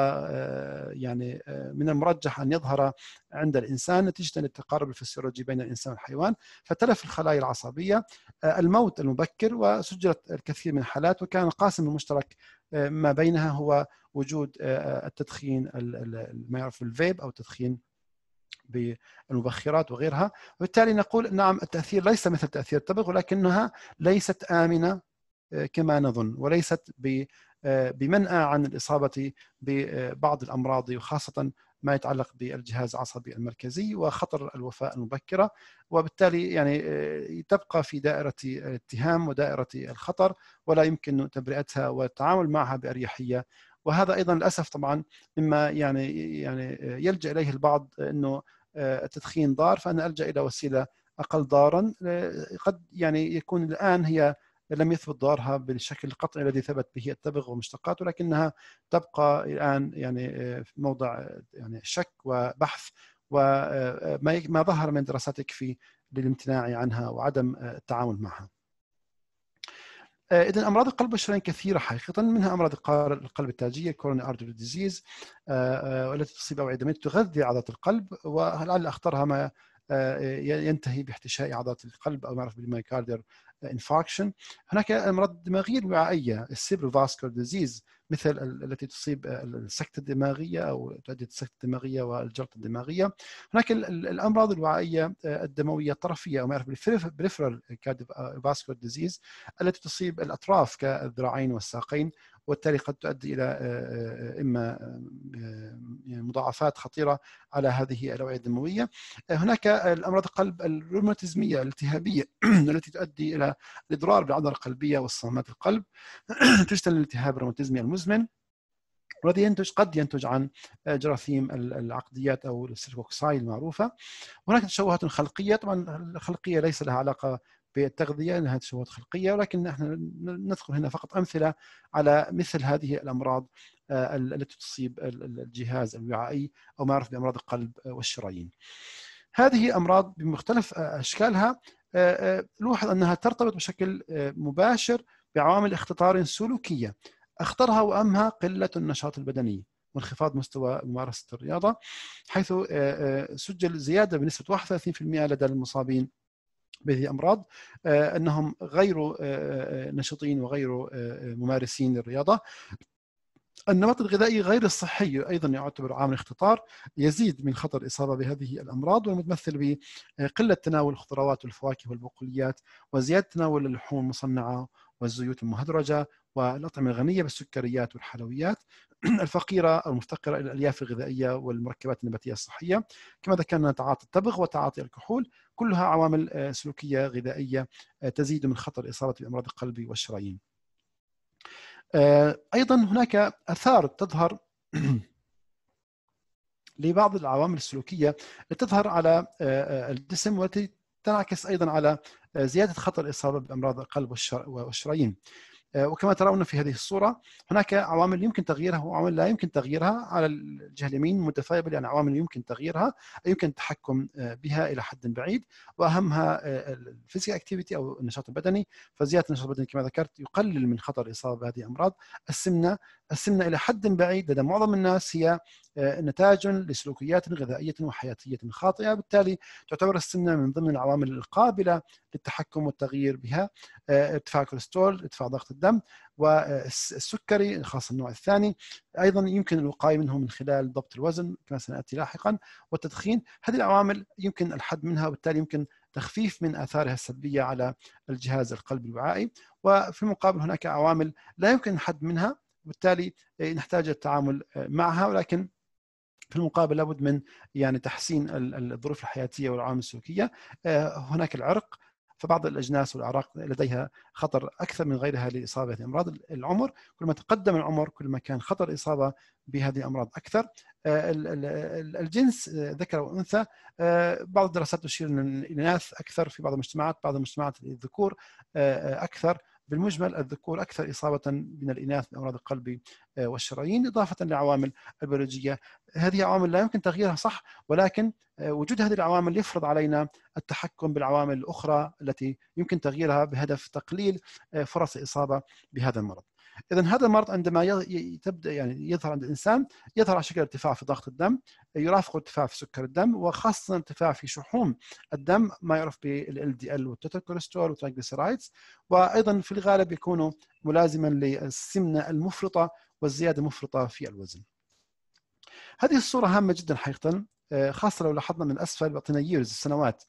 [SPEAKER 2] ويعني من المرجح أن يظهر عند الإنسان نتيجة للتقارب الفسيولوجي بين الإنسان والحيوان. فتلف الخلايا العصبية، الموت المبكر، وسجلت الكثير من الحالات، وكان القاسم المشترك ما بينها هو وجود التدخين ما يعرف الفيب أو التدخين بالمبخرات وغيرها. وبالتالي نقول نعم التأثير ليس مثل تأثير التبغ، ولكنها ليست آمنة كما نظن، وليست بمنأى عن الإصابة ببعض الأمراض وخاصة ما يتعلق بالجهاز العصبي المركزي وخطر الوفاة المبكرة، وبالتالي يعني تبقى في دائرة الاتهام ودائرة الخطر ولا يمكن تبرئتها والتعامل معها بأريحية. وهذا أيضا للأسف طبعا مما يعني يعني يلجأ إليه البعض أنه التدخين ضار، فأنا ألجأ إلى وسيلة أقل ضارا قد يعني يكون الآن هي لم يثبت ضررها بالشكل القطعي الذي ثبت به التبغ ومشتقاته، لكنها تبقى الآن يعني في موضع يعني شك وبحث، وما ما ظهر من دراسات يكفي للامتناع عنها وعدم التعامل معها. إذن أمراض القلب والشرايين كثيرة حقيقة، منها أمراض القلب التاجية كوروني ارتري ديزيز والتي تصيب أوعية دموية تغذي عضلات القلب، ولعل أخطرها ما ينتهي باحتشاء عضلات القلب أو ما يعرف بالمايكارديال انفاركشن. هناك الأمراض الدماغية الوعائية السيربروفاسكولار ديزيز مثل التي تصيب السكتة الدماغية أو تؤدي السكتة الدماغية والجلطة الدماغية. هناك الأمراض الوعائية الدموية الطرفية أو ما يعرف بالبريفرال كارديوفاسكولار ديزيز التي تصيب الأطراف كالذراعين والساقين، وبالتالي قد تؤدي إلى إما مضاعفات خطيرة على هذه الأوعية الدموية. هناك الأمراض القلب الروماتيزمية الالتهابية التي تؤدي إلى الإضرار بالعضلة القلبية والصمامات القلب تشتمل الالتهاب الروماتيزمي المزمن، والذي ينتج قد ينتج عن جراثيم العقديات أو السيركوكساي المعروفة. هناك تشوهات خلقية، طبعا الخلقية ليس لها علاقة بالتغذية انها تشوهات خلقيه، ولكن نحن نذكر هنا فقط امثله على مثل هذه الامراض التي تصيب الجهاز الوعائي او ما يعرف بامراض القلب والشرايين. هذه امراض بمختلف اشكالها نلاحظ انها ترتبط بشكل مباشر بعوامل اختطار سلوكيه، اخطرها واهمها قله النشاط البدني وانخفاض مستوى ممارسه الرياضه، حيث سجل زياده بنسبه واحد وثلاثين بالمئة لدى المصابين بهذه الأمراض أنهم غير نشطين وغير ممارسين للرياضة. النمط الغذائي غير الصحي أيضا يعتبر عامل اختطار يزيد من خطر الإصابة بهذه الأمراض، والمتمثل بقلة تناول الخضروات والفواكه والبقوليات وزيادة تناول اللحوم المصنعة والزيوت المهدرجة والأطعمة الغنية بالسكريات والحلويات الفقيرة أو المفتقرة إلى الألياف الغذائية والمركبات النباتية الصحية. كما ذكرنا تعاطي التبغ وتعاطي الكحول كلها عوامل سلوكية غذائية تزيد من خطر الإصابة بأمراض القلب والشرايين. أيضا هناك آثار تظهر لبعض العوامل السلوكية التي تظهر على الجسم والتي تنعكس أيضا على زيادة خطر الإصابة بأمراض القلب والشرايين. وكما ترون في هذه الصورة هناك عوامل يمكن تغييرها وعوامل لا يمكن تغييرها. على الجهة اليمين متفايبل يعني عوامل يمكن تغييرها يمكن التحكم بها إلى حد بعيد، وأهمها الفيزيكال اكتيفيتي أو النشاط البدني، فزيادة النشاط البدني كما ذكرت يقلل من خطر الإصابة بهذه الأمراض. السمنة السمنة إلى حد بعيد لدى معظم الناس هي نتاج لسلوكيات غذائية وحياتية خاطئة، بالتالي تعتبر السمنة من ضمن العوامل القابلة للتحكم والتغيير بها. ارتفاع الكوليسترول، ارتفاع ضغط الدم، والسكري خاصة النوع الثاني أيضا يمكن الوقاية منه من خلال ضبط الوزن كما سنأتي لاحقا، والتدخين. هذه العوامل يمكن الحد منها وبالتالي يمكن تخفيف من آثارها السلبية على الجهاز القلبي الوعائي، وفي المقابل هناك عوامل لا يمكن الحد منها وبالتالي نحتاج التعامل معها، ولكن في المقابل لابد من يعني تحسين الظروف الحياتية والعوامل السلوكية. هناك العرق، فبعض الأجناس والأعراق لديها خطر أكثر من غيرها لإصابة أمراض العمر. كل ما تقدم العمر كل ما كان خطر الإصابة بهذه الأمراض أكثر. الجنس ذكر وأنثى، بعض الدراسات تشير أن الإناث أكثر في بعض المجتمعات، بعض المجتمعات الذكور أكثر. بالمجمل الذكور أكثر إصابة من الإناث بأمراض القلب والشرايين، إضافة لعوامل البيولوجية. هذه عوامل لا يمكن تغييرها صح، ولكن وجود هذه العوامل يفرض علينا التحكم بالعوامل الأخرى التي يمكن تغييرها بهدف تقليل فرص الإصابة بهذا المرض. إذن هذا المرض عندما تبدأ يعني يظهر عند الإنسان يظهر على شكل ارتفاع في ضغط الدم، يرافق ارتفاع في سكر الدم، وخاصة ارتفاع في شحوم الدم ما يعرف بال دي ال والتوتال كوليسترول والترايجليسيرايدز، وأيضا في الغالب يكون ملازما للسمنة المفرطة والزيادة المفرطة في الوزن. هذه الصورة هامة جدا حقيقة، خاصة لو لاحظنا من أسفل بعطينا years السنوات،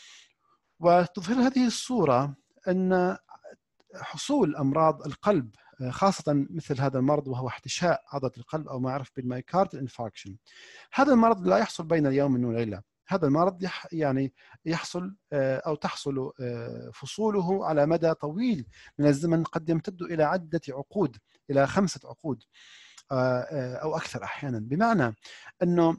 [SPEAKER 2] وتظهر هذه الصورة أن حصول أمراض القلب خاصة مثل هذا المرض وهو احتشاء عضلة القلب أو ما يعرف بالمايوكارديال انفاركشن. هذا المرض لا يحصل بين يوم وليلة، هذا المرض يح يعني يحصل أو تحصل فصوله على مدى طويل من الزمن، قد يمتد إلى عدة عقود، إلى خمسة عقود أو أكثر أحيانا. بمعنى أنه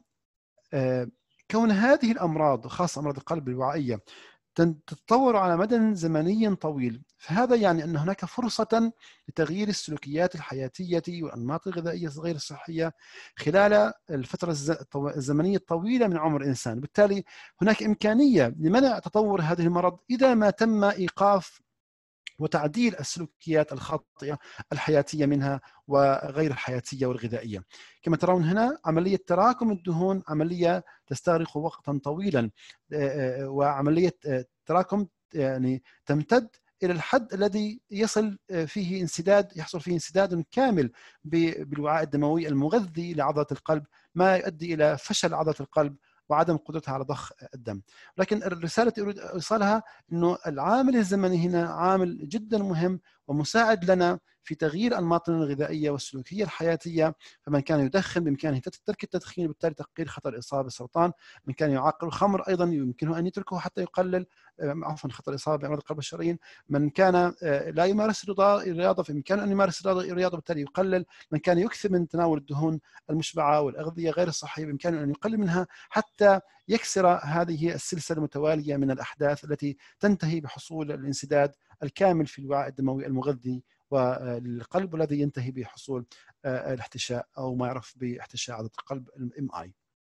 [SPEAKER 2] كون هذه الأمراض خاصة أمراض القلب الوعائية تتطور على مدى زمني طويل، فهذا يعني أن هناك فرصة لتغيير السلوكيات الحياتية والأنماط الغذائية غير الصحية خلال الفترة الزمنية الطويلة من عمر الإنسان. بالتالي هناك إمكانية لمنع تطور هذه المرض إذا ما تم إيقاف وتعديل السلوكيات الخاطئة الحياتية منها وغير الحياتية والغذائية. كما ترون هنا عملية تراكم الدهون عملية تستغرق وقتا طويلا، وعملية تراكم يعني تمتد إلى الحد الذي يصل فيه انسداد يحصل فيه انسداد كامل بالوعاء الدموي المغذي لعضلة القلب، ما يؤدي إلى فشل عضلة القلب وعدم قدرتها على ضخ الدم. لكن الرسالة أريد أوصلها أنه العامل الزمني هنا عامل جدا مهم ومساعد لنا في تغيير أنماطنا الغذائية والسلوكية الحياتية. فمن كان يدخن بإمكانه ترك التدخين وبالتالي تقليل خطر الإصابة بالسرطان. من كان يعاقل الخمر أيضا يمكنه أن يتركه حتى يقلل عفوا خطر الإصابة بأمراض القلب الشرايين. من كان لا يمارس الرياضة فبإمكانه أن يمارس الرياضة وبالتالي يقلل. من كان يكثر من تناول الدهون المشبعة والأغذية غير الصحية بإمكانه أن يقلل منها حتى يكسر هذه السلسلة المتوالية من الأحداث التي تنتهي بحصول الانسداد الكامل في الوعاء الدموي المغذي والقلب، والذي ينتهي بحصول الاحتشاء أو ما يعرف باحتشاء عضلة القلب الام اي.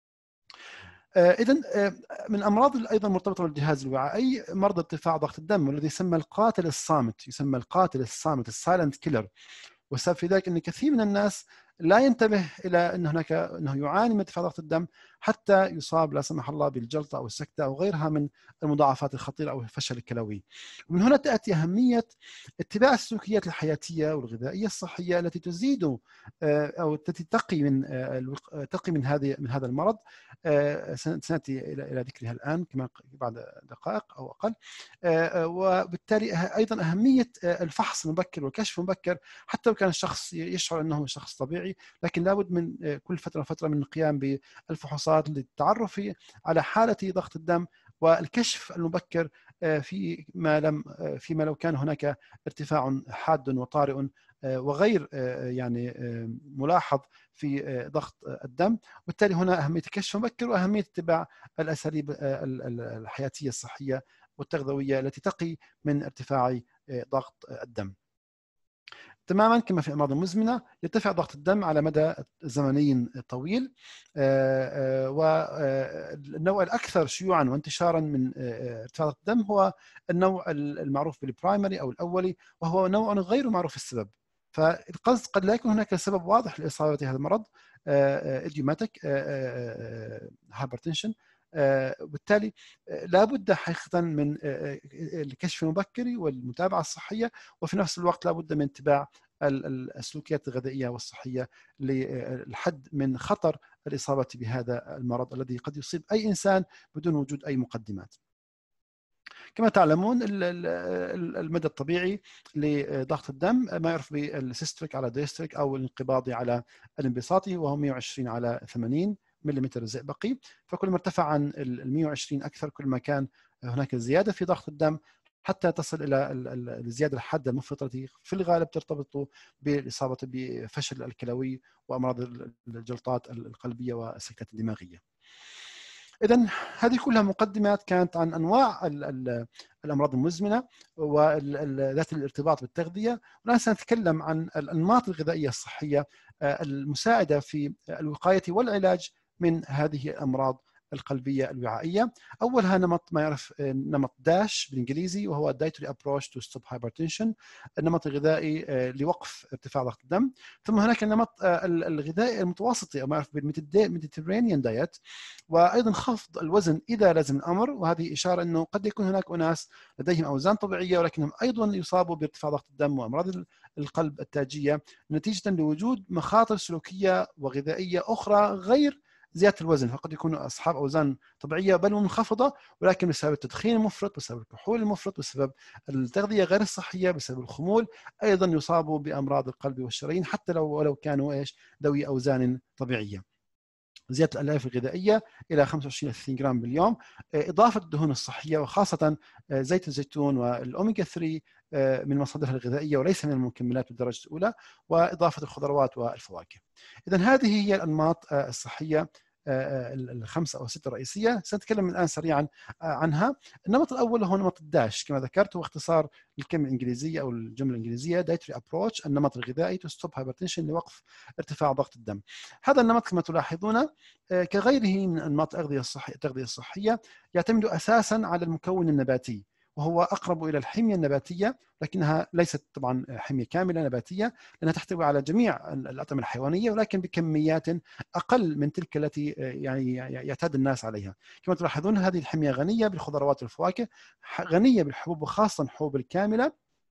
[SPEAKER 2] إذن من الأمراض أيضا مرتبطة بالجهاز الوعائي مرض ارتفاع ضغط الدم، والذي يسمى القاتل الصامت، يسمى القاتل الصامت السايلنت كيلر. والسبب في ذلك أن كثير من الناس لا ينتبه إلى أن هناك أنه يعاني من ارتفاع ضغط الدم حتى يصاب لا سمح الله بالجلطة أو السكتة أو غيرها من المضاعفات الخطيرة أو الفشل الكلوي. ومن هنا تأتي أهمية اتباع السلوكيات الحياتية والغذائية الصحية التي تزيد أو التي تقي من تقي من هذه من هذا المرض. سنأتي إلى إلى ذكرها الآن كما بعد دقائق أو أقل. وبالتالي أيضا أهمية الفحص المبكر والكشف المبكر، حتى لو كان الشخص يشعر أنه شخص طبيعي، لكن لابد من كل فترة وفترة من القيام بالفحوصات للتعرف على حالة ضغط الدم والكشف المبكر فيما لم فيما لو كان هناك ارتفاع حاد وطارئ وغير يعني ملاحظ في ضغط الدم. وبالتالي هنا أهمية الكشف المبكر وأهمية اتباع الأساليب الحياتية الصحية والتغذوية التي تقي من ارتفاع ضغط الدم. تماما كما في الأمراض المزمنة يرتفع ضغط الدم على مدى زمني طويل، والنوع الأكثر شيوعا وانتشارا من ارتفاع ضغط الدم هو النوع المعروف بالبرايمري أو الأولي، وهو نوع غير معروف السبب. فالقصد قد لا يكون هناك سبب واضح لإصابة هذا المرض إديوماتيك هايبرتنشن. وبالتالي لابد حقيقة من الكشف المبكر والمتابعة الصحية، وفي نفس الوقت لابد من اتباع السلوكيات الغذائية والصحية للحد من خطر الإصابة بهذا المرض الذي قد يصيب أي إنسان بدون وجود أي مقدمات. كما تعلمون المدى الطبيعي لضغط الدم ما يعرف بالسيستوليك على دايستوليك أو الانقباضي على الانبساطي، وهو مئة وعشرين على ثمانين ملم زئبقي. فكل ما ارتفع عن ال مئة وعشرين أكثر كل ما كان هناك زيادة في ضغط الدم حتى تصل إلى الزيادة الحادة المفرطة التي في الغالب ترتبط بالإصابة بفشل الكلوي وأمراض الجلطات القلبية والسكتات الدماغية. إذن هذه كلها مقدمات كانت عن أنواع الأمراض المزمنة وذات الارتباط بالتغذية. والآن سنتكلم عن الأنماط الغذائية الصحية المساعدة في الوقاية والعلاج من هذه الأمراض القلبية الوعائية. أولها نمط ما يعرف نمط داش بالإنجليزي، وهو Dietary Approach to Stop Hypertension، النمط الغذائي لوقف ارتفاع ضغط الدم. ثم هناك النمط الغذائي المتوسطي أو ما يعرف بالميديترينيان دايت، وأيضا خفض الوزن إذا لزم الأمر، وهذه إشارة أنه قد يكون هناك أناس لديهم أوزان طبيعية ولكنهم أيضا يصابوا بارتفاع ضغط الدم وأمراض القلب التاجية نتيجة لوجود مخاطر سلوكية وغذائية أخرى غير زيادة الوزن، فقد يكونوا أصحاب أوزان طبيعية بل منخفضة، ولكن بسبب التدخين المفرط، بسبب الكحول المفرط، بسبب التغذية غير الصحية، بسبب الخمول، أيضا يصابوا بأمراض القلب والشرايين حتى لو ولو كانوا إيش ذوي أوزان طبيعية. زيادة الألياف الغذائية إلى خمسة وعشرين إلى ثلاثين جرام باليوم، إضافة الدهون الصحية وخاصة زيت الزيتون والأوميجا ثلاثة من مصادرها الغذائية وليس من المكملات بالدرجة الأولى، وإضافة الخضروات والفواكه. إذن هذه هي الأنماط الصحية الخمسة أو ستة رئيسية، سنتكلم الآن سريعا عنها. النمط الأول هو نمط الداش كما ذكرت، هو اختصار الكلمة الإنجليزية أو الجملة الإنجليزية dietary approach، النمط الغذائي to stop hypertension، لوقف ارتفاع ضغط الدم. هذا النمط كما تلاحظون كغيره من أنماط الأغذية الصحية التغذية الصحية يعتمد أساسا على المكون النباتي، وهو أقرب إلى الحمية النباتية، لكنها ليست طبعا حمية كاملة نباتية لأنها تحتوي على جميع الأطعمة الحيوانية ولكن بكميات أقل من تلك التي يعني يعتاد الناس عليها. كما تلاحظون هذه الحمية غنية بالخضروات والفواكه، غنية بالحبوب وخاصة الحبوب الكاملة،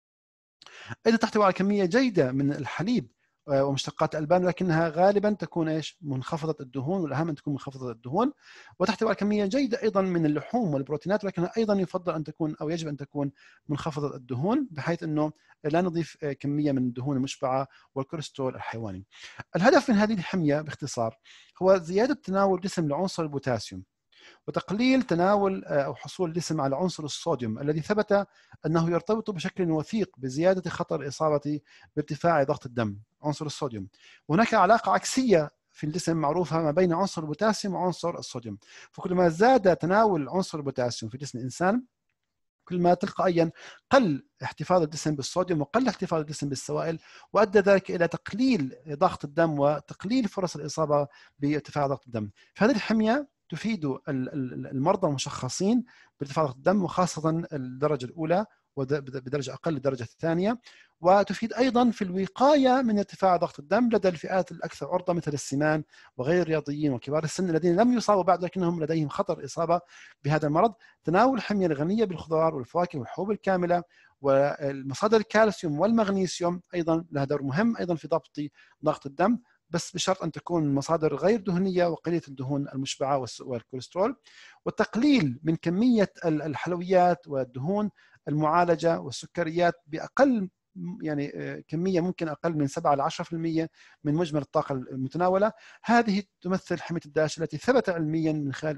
[SPEAKER 2] أيضا تحتوي على كمية جيدة من الحليب ومشتقات الألبان، ولكنها غالبا تكون ايش منخفضة الدهون، والأهم أن تكون منخفضة الدهون. وتحتوي على كمية جيدة أيضا من اللحوم والبروتينات، ولكنها أيضا يفضل أن تكون أو يجب أن تكون منخفضة الدهون، بحيث أنه لا نضيف كمية من الدهون المشبعة والكوليسترول الحيواني. الهدف من هذه الحمية باختصار هو زيادة تناول جسم لعنصر البوتاسيوم، وتقليل تناول أو حصول الجسم على عنصر الصوديوم الذي ثبت أنه يرتبط بشكل وثيق بزيادة خطر الإصابة بارتفاع ضغط الدم، عنصر الصوديوم. وهناك علاقة عكسية في الجسم معروفة ما بين عنصر البوتاسيوم وعنصر الصوديوم، فكلما زاد تناول عنصر البوتاسيوم في جسم الإنسان كل ما تلقائيا قل احتفاظ الجسم بالصوديوم وقل احتفاظ الجسم بالسوائل، وأدى ذلك إلى تقليل ضغط الدم وتقليل فرص الإصابة بارتفاع ضغط الدم. فهذه الحمية تفيد المرضى المشخصين بارتفاع ضغط الدم، وخاصة الدرجة الأولى وبدرجة أقل الدرجة الثانية، وتفيد أيضا في الوقاية من ارتفاع ضغط الدم لدى الفئات الأكثر عرضة مثل السمان وغير الرياضيين وكبار السن الذين لم يصابوا بعد لكنهم لديهم خطر إصابة بهذا المرض. تناول الحمية الغنية بالخضار والفواكه والحبوب الكاملة والمصادر الكالسيوم والمغنيسيوم أيضا لها دور مهم أيضا في ضبط ضغط الدم، بس بشرط أن تكون مصادر غير دهنية وقليلة الدهون المشبعة والكوليسترول، والتقليل من كمية الحلويات والدهون المعالجة والسكريات بأقل يعني كمية ممكن أقل من سبعة إلى عشرة بالمئة من مجمل الطاقة المتناولة. هذه تمثل حمية الداش التي ثبت علميا من خلال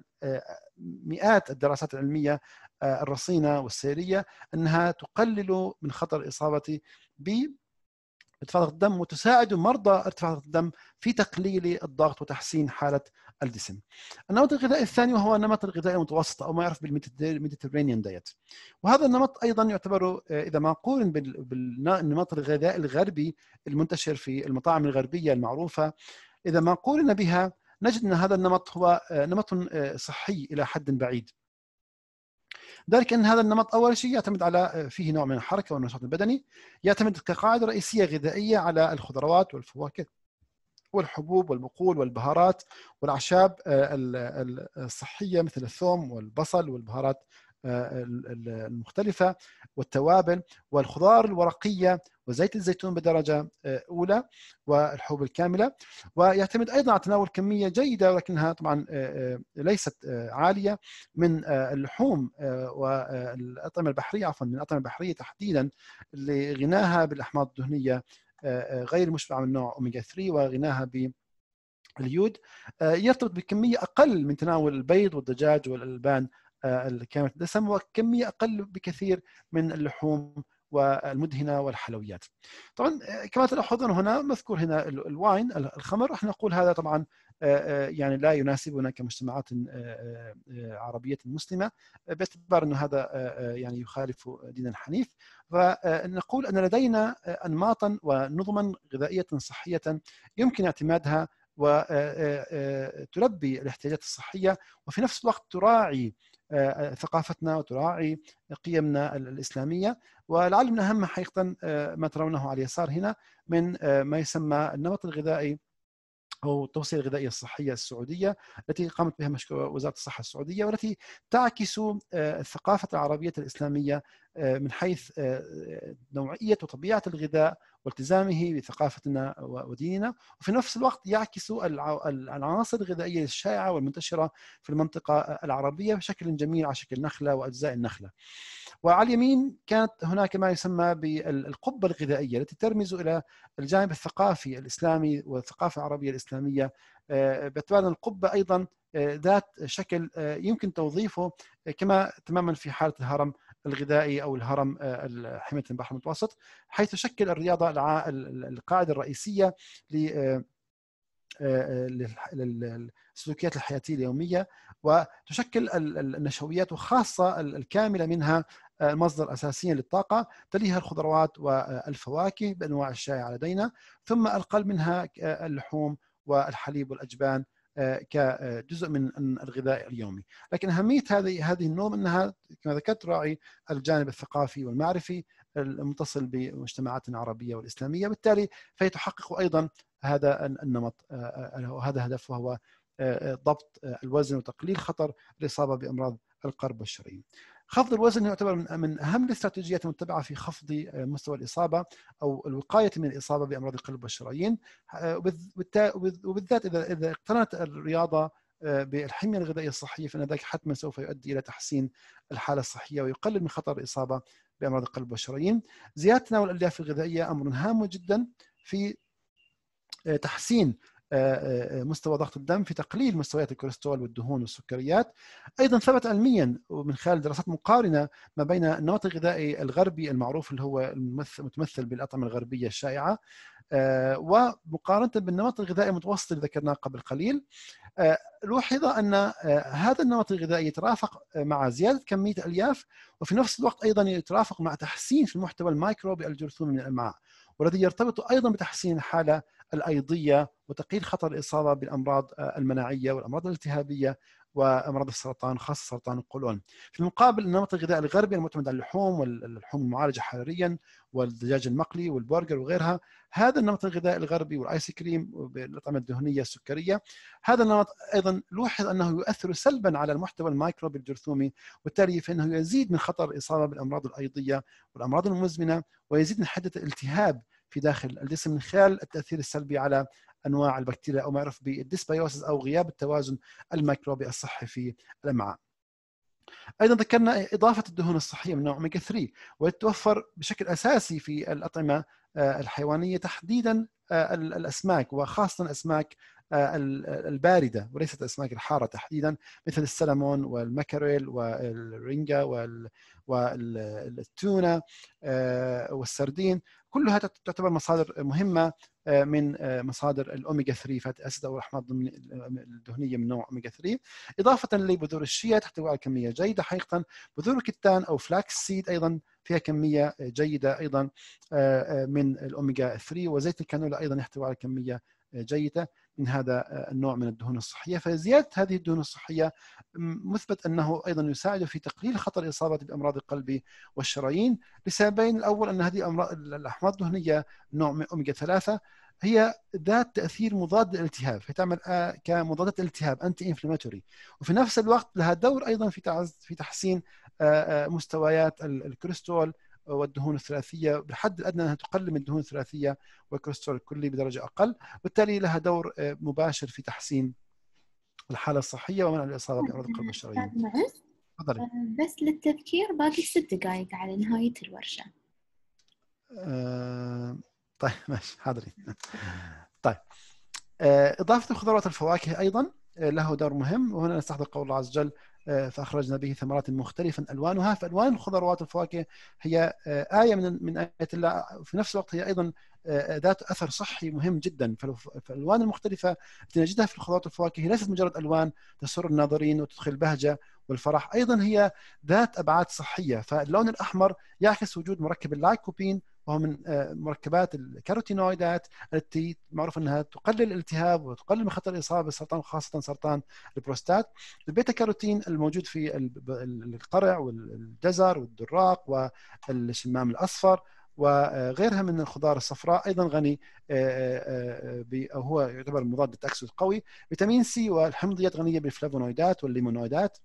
[SPEAKER 2] مئات الدراسات العلمية الرصينة والسيرية أنها تقلل من خطر الإصابة ب ارتفاع ضغط الدم، وتساعد مرضى ارتفاع ضغط الدم في تقليل الضغط وتحسين حالة الجسم. النمط الغذائي الثاني وهو النمط الغذائي المتوسط أو ما يعرف بالميديترينيان دايت، وهذا النمط أيضا يعتبر إذا ما قورن بالنمط الغذائي الغربي المنتشر في المطاعم الغربية المعروفة، إذا ما قورن بها نجد أن هذا النمط هو نمط صحي إلى حد بعيد. ذلك أن هذا النمط أول شيء يعتمد على فيه نوع من الحركة والنشاط البدني، يعتمد كقاعدة رئيسية غذائية على الخضروات والفواكه والحبوب والبقول والبهارات والأعشاب الصحية مثل الثوم والبصل والبهارات المختلفة والتوابل والخضار الورقية وزيت الزيتون بدرجة أولى والحبوب الكاملة، ويعتمد أيضا على تناول كمية جيدة ولكنها طبعا ليست عالية من اللحوم والأطعمة البحرية عفوا من الأطعمة البحرية تحديدا لغناها بالأحماض الدهنية غير مشبعة من نوع أوميجا ثلاثة وغناها باليود، يرتبط بكمية أقل من تناول البيض والدجاج والألبان الكاملة الدسم وكمية أقل بكثير من اللحوم والمدهنة والحلويات. طبعا كما تلاحظون هنا مذكور هنا الواين الخمر، راح نقول هذا طبعا يعني لا يناسبنا كمجتمعات عربية مسلمة باعتبار أنه هذا يعني يخالف دين الحنيف، فنقول أن لدينا أنماطا ونظما غذائية صحية يمكن اعتمادها وتلبي الاحتياجات الصحية وفي نفس الوقت تراعي ثقافتنا وتراعي قيمنا الإسلامية. ولعل من أهم حقيقة ما ترونه على اليسار هنا من ما يسمى النمط الغذائي أو التوصية الغذائية الصحية السعودية التي قامت بها مشروع وزارة الصحة السعودية، والتي تعكس الثقافة العربية الإسلامية من حيث نوعية وطبيعة الغذاء والتزامه بثقافتنا وديننا، وفي نفس الوقت يعكس العناصر الغذائية الشائعة والمنتشرة في المنطقة العربية بشكل جميل على شكل نخلة وأجزاء النخلة. وعلى اليمين كانت هناك ما يسمى بالقبة الغذائية التي ترمز إلى الجانب الثقافي الإسلامي والثقافة العربية الإسلامية، باعتبار أن القبة أيضا ذات شكل يمكن توظيفه كما تماما في حالة الهرم الغذائي أو الهرم حماية البحر المتوسط، حيث تشكل الرياضة القاعدة الرئيسية للسلوكيات الحياتية اليومية، وتشكل النشويات وخاصة الكاملة منها مصدر أساسي للطاقة، تليها الخضروات والفواكه بأنواع الشائعة لدينا، ثم القلب منها اللحوم والحليب والأجبان كجزء من الغذاء اليومي. لكن أهمية هذه هذه النوم أنها كما ذكرت تراعي الجانب الثقافي والمعرفي المتصل بمجتمعاتنا العربية والإسلامية، بالتالي فهي تحقق أيضا هذا النمط وهذا هدف، وهو ضبط الوزن وتقليل خطر الإصابة بأمراض القلب والشرايين. خفض الوزن يعتبر من أهم الاستراتيجيات المتبعة في خفض مستوى الإصابة أو الوقاية من الإصابة بأمراض القلب والشرايين، وبالذات إذا إذا اقترنت الرياضة بالحمية الغذائية الصحية، فإن ذلك حتما سوف يؤدي إلى تحسين الحالة الصحية ويقلل من خطر الإصابة بأمراض القلب والشرايين. زيادة تناول الألياف الغذائية أمر هام جدا في تحسين مستوى ضغط الدم، في تقليل مستويات الكوليسترول والدهون والسكريات. أيضا ثبت علميا ومن خلال دراسات مقارنة ما بين النمط الغذائي الغربي المعروف اللي هو المتمثل بالأطعمة الغربية الشائعة ومقارنة بالنمط الغذائي المتوسط اللي ذكرناه قبل قليل، لوحظ أن هذا النمط الغذائي يترافق مع زيادة كمية الألياف، وفي نفس الوقت أيضا يترافق مع تحسين في المحتوى الميكروبي الجرثومي من الأمعاء، والذي يرتبط أيضا بتحسين الحالة الأيضية وتقليل خطر الإصابة بالأمراض المناعية والأمراض الالتهابية وأمراض السرطان، خاصة سرطان القولون. في المقابل النمط الغذائي الغربي المعتمد على اللحوم واللحوم المعالجة حراريا والدجاج المقلي والبرجر وغيرها، هذا النمط الغذائي الغربي والآيس كريم بالأطعمة الدهنية السكرية، هذا النمط أيضا لوحظ أنه يؤثر سلبا على المحتوى الميكروبي الجرثومي، وبالتالي فإنه يزيد من خطر الإصابة بالأمراض الأيضية والأمراض المزمنة، ويزيد من حدة الالتهاب في داخل الجسم من خلال التأثير السلبي على أنواع البكتيريا أو ما يعرف بالديسبيوسيس أو غياب التوازن الميكروبي الصحي في الأمعاء. أيضا ذكرنا إضافة الدهون الصحية من نوع أوميجا ثلاثة، وتتوفر بشكل أساسي في الأطعمة الحيوانية، تحديدا الأسماك وخاصة الأسماك الباردة وليست الأسماك الحارة تحديدا، مثل السلمون والماكريل والرينجا والتونة والسردين، كلها تعتبر مصادر مهمة من مصادر الأوميجا ثلاثة فاتي أسيد أو الأحماض الدهنية من نوع أوميجا ثلاثة، إضافة لبذور الشيا تحتوي على كمية جيدة حقيقة، بذور الكتان أو فلاكس سيد أيضا فيها كمية جيدة أيضا من الأوميجا ثلاثة، وزيت الكانولا أيضا يحتوي على كمية جيدة من هذا النوع من الدهون الصحية. فزيادة هذه الدهون الصحية مثبت أنه أيضا يساعد في تقليل خطر الإصابة بأمراض القلب والشرايين لسببين. الأول أن هذه الأمراض الأحماض الدهنية نوع من أوميجا ثلاثة هي ذات تأثير مضاد للالتهاب، هي تعمل كمضادة الالتهاب أنتي إنفلاماتوري، وفي نفس الوقت لها دور أيضا في في تحسين مستويات الكوليسترول والدهون الثلاثية بالحد الأدنى، أنها تقلل من الدهون الثلاثية والكوليسترول الكلي بدرجة أقل، وبالتالي لها دور مباشر في تحسين الحالة الصحية ومنع الإصابة بأمراض القلب والشرايين.
[SPEAKER 1] تفضلي. بس للتذكير باقي ست دقائق على نهاية الورشة.
[SPEAKER 2] أه... طيب ماشي حاضرين. طيب أه... إضافة الخضروات والفواكه أيضا له دور مهم، وهنا نستحضر قول الله عز وجل فأخرجنا به ثمرات مختلفا ألوانها، فألوان الخضروات والفواكه هي آية من من آيات الله، في نفس الوقت هي أيضا ذات أثر صحي مهم جدا. فالألوان المختلفة التي نجدها في الخضروات والفواكه ليست مجرد ألوان تسر الناظرين وتدخل البهجة والفرح، أيضا هي ذات أبعاد صحية. فاللون الأحمر يعكس وجود مركب اللايكوبين، وهو من مركبات الكاروتينويدات التي معروف أنها تقلل الالتهاب وتقلل من خطر الإصابة بالسرطان، خاصة سرطان البروستات. البيتا كاروتين الموجود في القرع والجزر والدراق والشمام الأصفر وغيرها من الخضار الصفراء أيضا غني أو هو يعتبر مضاد للتأكسد القوي. فيتامين سي والحمضيات غنية بالفلافونويدات والليمونويدات.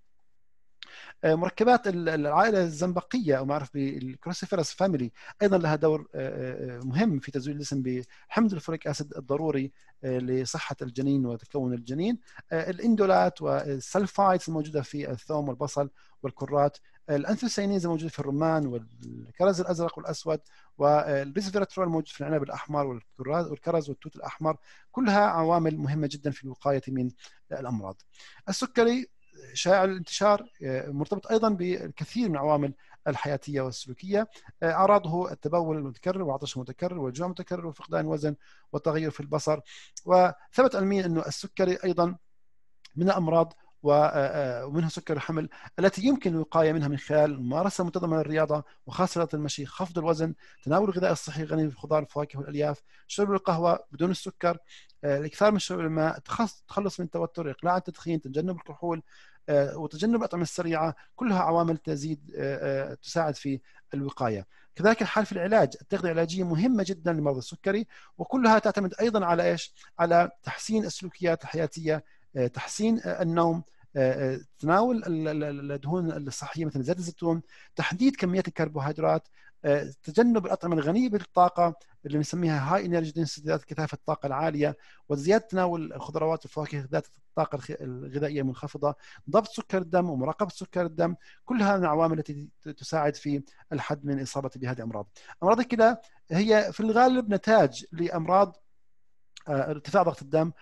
[SPEAKER 2] مركبات العائلة الزنبقية أو معروف بالكروسيفيرس فاميلي أيضا لها دور مهم في تزويد الجسم بحمض الفوليك أسيد الضروري لصحة الجنين وتكون الجنين. الاندولات والسلفايتس الموجودة في الثوم والبصل والكرات. الانثوسيانينز الموجودة في الرمان والكرز الأزرق والأسود، والريسفيراترول الموجود في العنب الأحمر والكرز والتوت الأحمر. كلها عوامل مهمة جدا في الوقاية من الأمراض. السكري شائع الانتشار، مرتبط أيضا بالكثير من العوامل الحياتية والسلوكية. أعراضه التبول المتكرر والعطش المتكرر والجوع المتكرر وفقدان الوزن والتغير في البصر. وثبت علميا أنه السكري أيضا من الأمراض ومنها سكر الحمل التي يمكن الوقاية منها من خلال ممارسة منتظمة للرياضة وخاصة المشي، خفض الوزن، تناول الغذاء الصحي الغني بالخضار والفواكه والألياف، شرب القهوة بدون السكر، الاكثار من شرب الماء، التخلص من التوتر، إقلاع التدخين، تجنب الكحول وتجنب الأطعمة السريعة. كلها عوامل تزيد تساعد في الوقاية. كذلك الحال في العلاج، التغذية العلاجية مهمة جدا لمرضى السكري، وكلها تعتمد أيضا على إيش؟ على تحسين السلوكيات الحياتية، تحسين النوم، تناول الدهون الصحية مثل زيت الزيتون، تحديد كميات الكربوهيدرات، تجنب الأطعمة الغنية بالطاقة اللي بنسميها هاي انرجي دنسيتي ذات كثافة الطاقة العالية، وزيادة تناول الخضروات والفواكه ذات الطاقة الغذائية المنخفضة، ضبط سكر الدم ومراقبة سكر الدم. كلها من العوامل التي تساعد في الحد من الإصابة بهذه الأمراض. أمراض الكلى هي في الغالب نتاج لأمراض ارتفاع ضغط الدم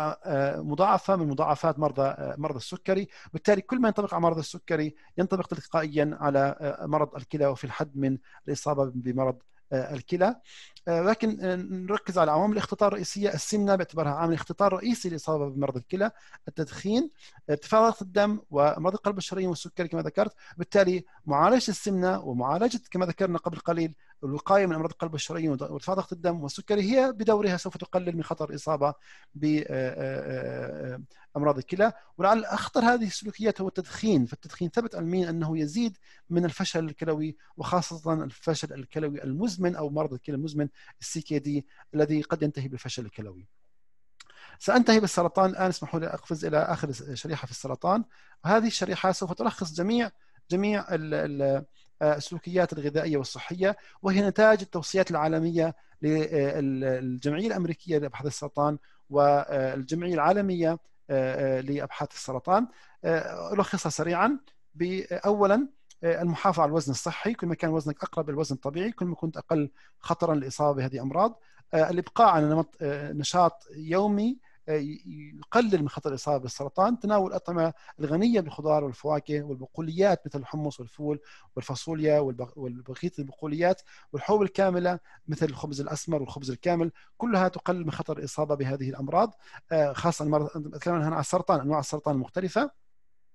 [SPEAKER 2] ومضاعفة من مضاعفات مرضى مرضى السكري، بالتالي كل ما ينطبق على مرض السكري ينطبق تلقائيا على مرض الكلى وفي الحد من الإصابة بمرض الكلى. لكن نركز على عوامل الاختطار الرئيسية. السمنة باعتبارها عامل اختطار رئيسي للإصابة بمرض الكلى، التدخين، ارتفاع ضغط الدم ومرض القلب الشرايين والسكري كما ذكرت. بالتالي معالجة السمنة ومعالجة كما ذكرنا قبل قليل الوقاية من أمراض القلب الشرايين وارتفاع ضغط الدم والسكري هي بدورها سوف تقلل من خطر الإصابة بأمراض الكلى. ولعل أخطر هذه السلوكيات هو التدخين، فالتدخين ثبت علميا أنه يزيد من الفشل الكلوي وخاصة الفشل الكلوي المزمن أو مرض الكلى المزمن السي كي دي الذي قد ينتهي بالفشل الكلوي. سأنتهي بالسرطان الآن. اسمحوا لي أقفز إلى آخر شريحة في السرطان، وهذه الشريحة سوف تلخص جميع جميع السلوكيات الغذائية والصحية، وهي نتاج التوصيات العالمية للجمعية الأمريكية لأبحاث السرطان والجمعية العالمية لأبحاث السرطان. ألخصها سريعا. أولا المحافظة على الوزن الصحي، كل ما كان وزنك أقرب للوزن الطبيعي كل ما كنت أقل خطرا للإصابة بهذه الأمراض. الإبقاء على نمط نشاط يومي يقلل من خطر الإصابة بالسرطان. تناول الأطعمة الغنية بالخضار والفواكه والبقوليات مثل الحمص والفول والفاصوليا والبقية البقوليات والحبوب الكاملة مثل الخبز الأسمر والخبز الكامل، كلها تقلل من خطر الإصابة بهذه الأمراض، خاصة نتكلم عن السرطان أنواع السرطان المختلفة.